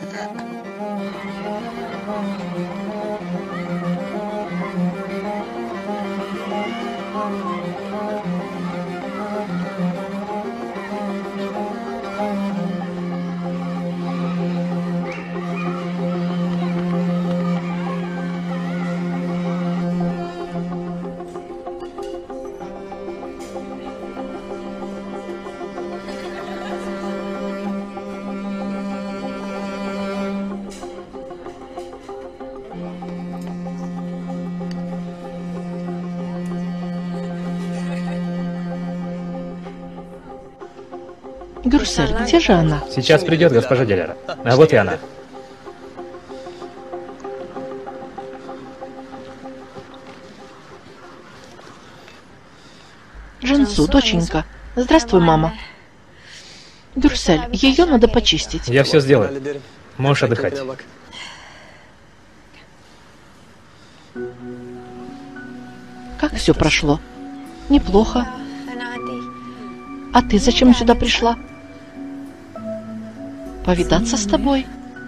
Гюрсель, где же она? Сейчас придет госпожа Деляра. А вот и она. Жансу, доченька. Здравствуй, мама. Гюрсель, ее надо почистить. Я все сделаю. Можешь отдыхать. Как все прошло? Неплохо. А ты зачем сюда пришла? Повидаться с тобой?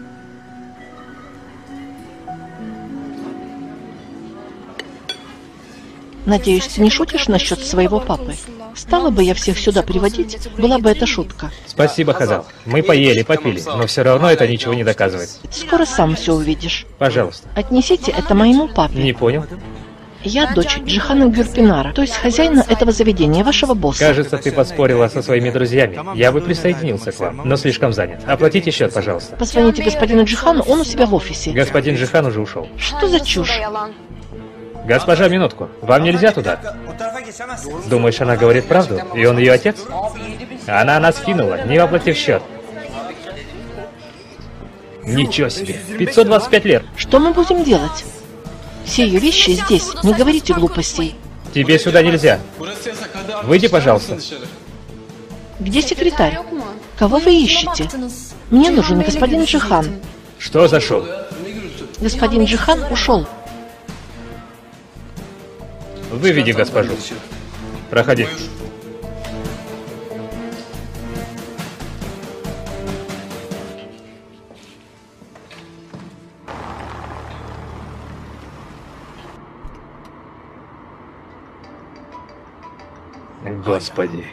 Надеюсь, ты не шутишь насчет своего папы? Стала бы я всех сюда приводить, была бы это шутка. Спасибо, Хазал. Мы поели, попили, но все равно это ничего не доказывает. Скоро сам все увидишь. Пожалуйста. Отнесите это моему папе. Не понял? Я дочь Джихана Гюрпинара, то есть хозяина этого заведения, вашего босса. Кажется, ты поспорила со своими друзьями. Я бы присоединился к вам, но слишком занят. Оплатите счет, пожалуйста. Позвоните господину Джихану, он у себя в офисе. Господин Джихан уже ушел. Что за чушь? Госпожа, минутку. Вам нельзя туда? Думаешь, она говорит правду? И он ее отец? Она нас кинула, не оплатив счет. Ничего себе. 525 лир. Что мы будем делать? Все ее вещи здесь, не говорите глупостей. Тебе сюда нельзя. Выйди, пожалуйста. Где секретарь? Кого вы ищете? Мне нужен господин Джихан. Что за шум? Господин Джихан ушел. Выведи госпожу. Проходи. Господи.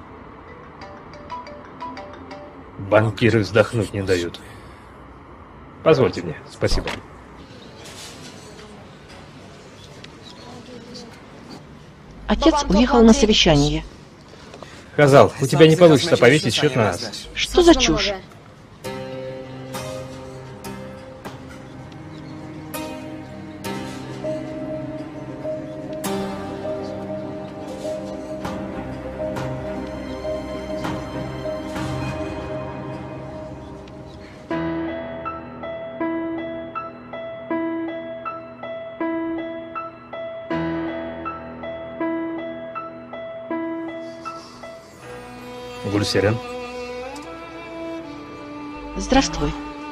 Банкиры вздохнуть не дают. Позвольте мне, спасибо. Отец уехал на совещание. Хазал, у тебя не получится повесить счет на нас. Что за чушь? Гульсерен. Здравствуй.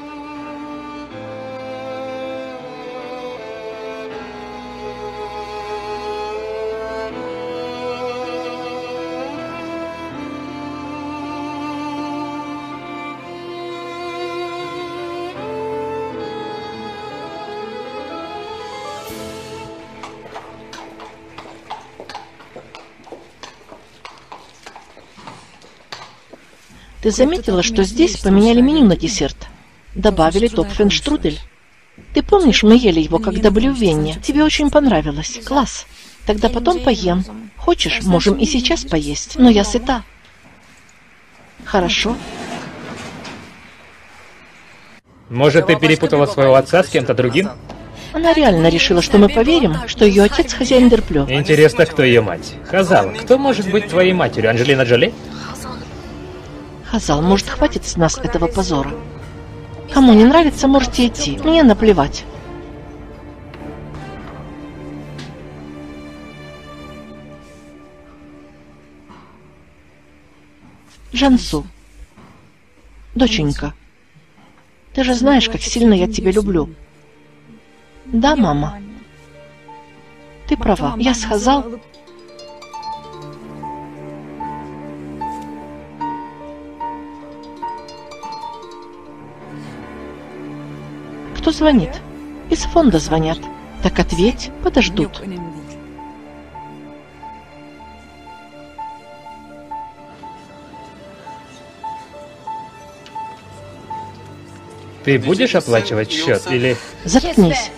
Ты заметила, что здесь поменяли меню на десерт? Добавили топфенштрудель. Ты помнишь, мы ели его, когда были в Вене? Тебе очень понравилось. Класс. Тогда потом поем. Хочешь, можем и сейчас поесть, но я сыта. Хорошо. Может, ты перепутала своего отца с кем-то другим? Она реально решила, что мы поверим, что ее отец хозяин Дерплё. Интересно, кто ее мать? Хазал, кто может быть твоей матерью? Анджелина Джоли? Хазал, может, хватит с нас этого позора? Кому не нравится, можете идти. Мне наплевать. Жансу. Доченька, ты же знаешь, как сильно я тебя люблю. Да, мама. Ты права, я с Хазал... Кто звонит? Из фонда звонят. Так ответь, подождут. Ты будешь оплачивать счет или... Заткнись.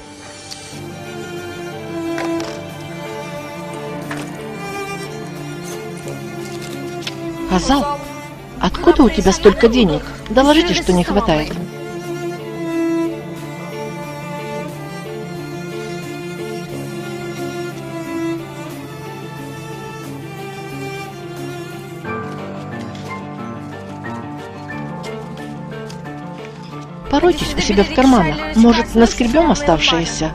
Хазал, откуда у тебя столько денег? Доложите, что не хватает. Поройтесь у себя в карманах. Может, наскребем оставшиеся?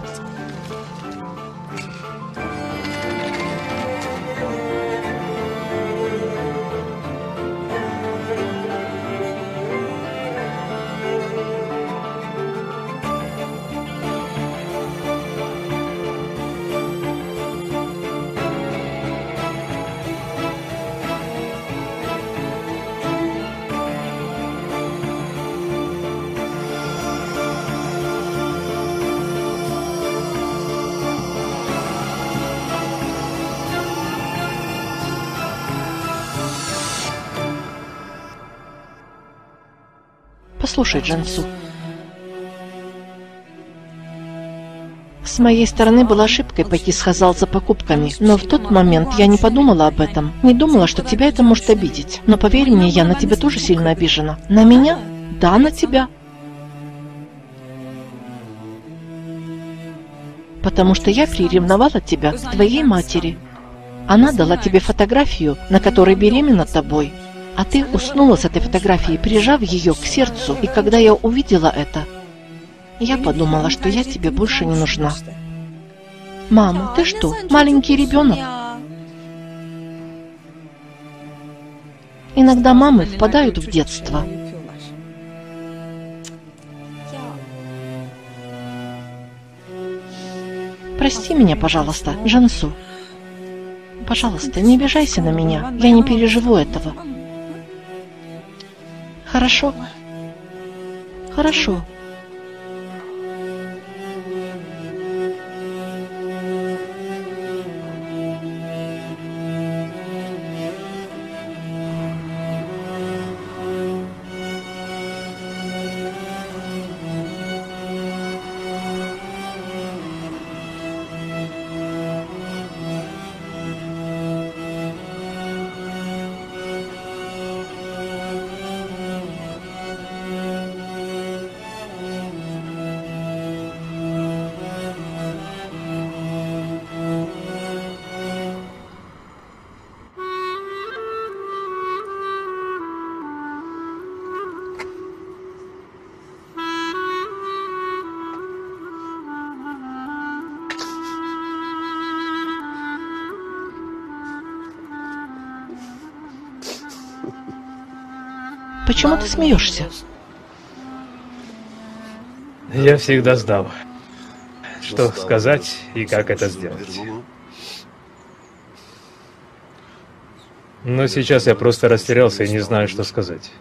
Послушай, Джансу. С моей стороны была ошибкой пойти с Хазал за покупками, но в тот момент я не подумала об этом. Не думала, что тебя это может обидеть. Но поверь мне, я на тебя тоже сильно обижена. На меня? Да, на тебя. Потому что я приревновала тебя к твоей матери. Она дала тебе фотографию, на которой беременна тобой. А ты уснула с этой фотографией, прижав ее к сердцу. И когда я увидела это, я подумала, что я тебе больше не нужна. Мама, ты что, маленький ребенок? Иногда мамы впадают в детство. Прости меня, пожалуйста, Джансу. Пожалуйста, не обижайся на меня. Я не переживу этого. Хорошо? Хорошо. Почему ты смеешься? Я всегда знал, что сказать и как это сделать. Но сейчас я просто растерялся и не знаю, что сказать.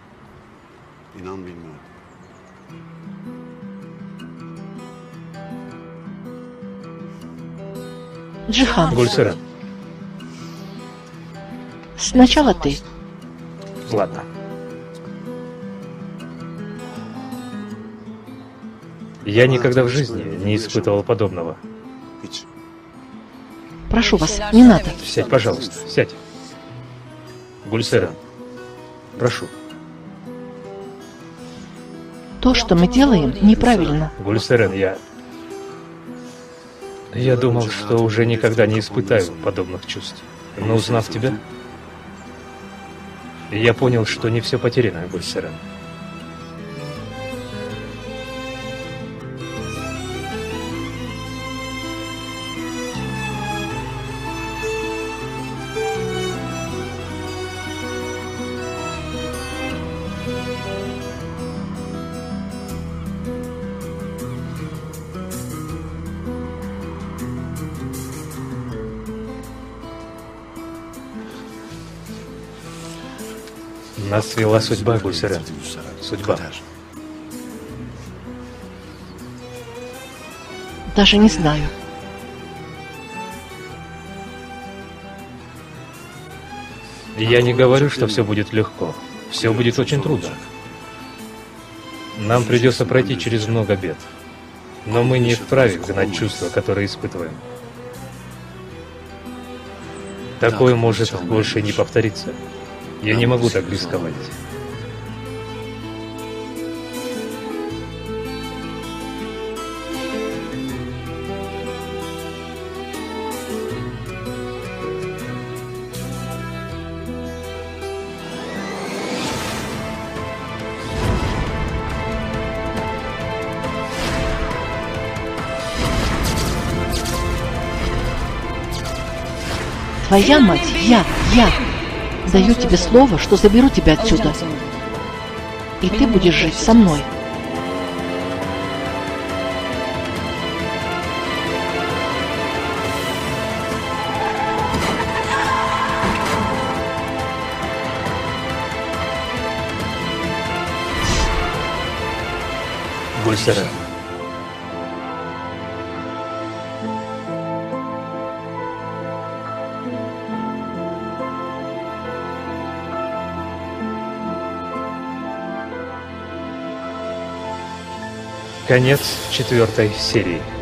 Джихан, Гульсерен, сначала ты. ладно. Я никогда в жизни не испытывал подобного. Прошу вас, не надо. Сядь, пожалуйста, сядь. Гульсерен, прошу. То, что мы делаем, неправильно. Гульсерен, я думал, что уже никогда не испытаю подобных чувств. Но узнав тебя, я понял, что не все потеряно, Гульсерен. Нас свела судьба, Гульсарен. Судьба. Даже не знаю. Я не говорю, что все будет легко. Все будет очень трудно. Нам придется пройти через много бед. Но мы не вправе гнать чувства, которые испытываем. Такое может больше не повториться. Я не могу так рисковать. Твоя мать, я. Даю тебе слово, что заберу тебя отсюда. И ты будешь жить со мной. Гульсарен. Конец 4-й серии.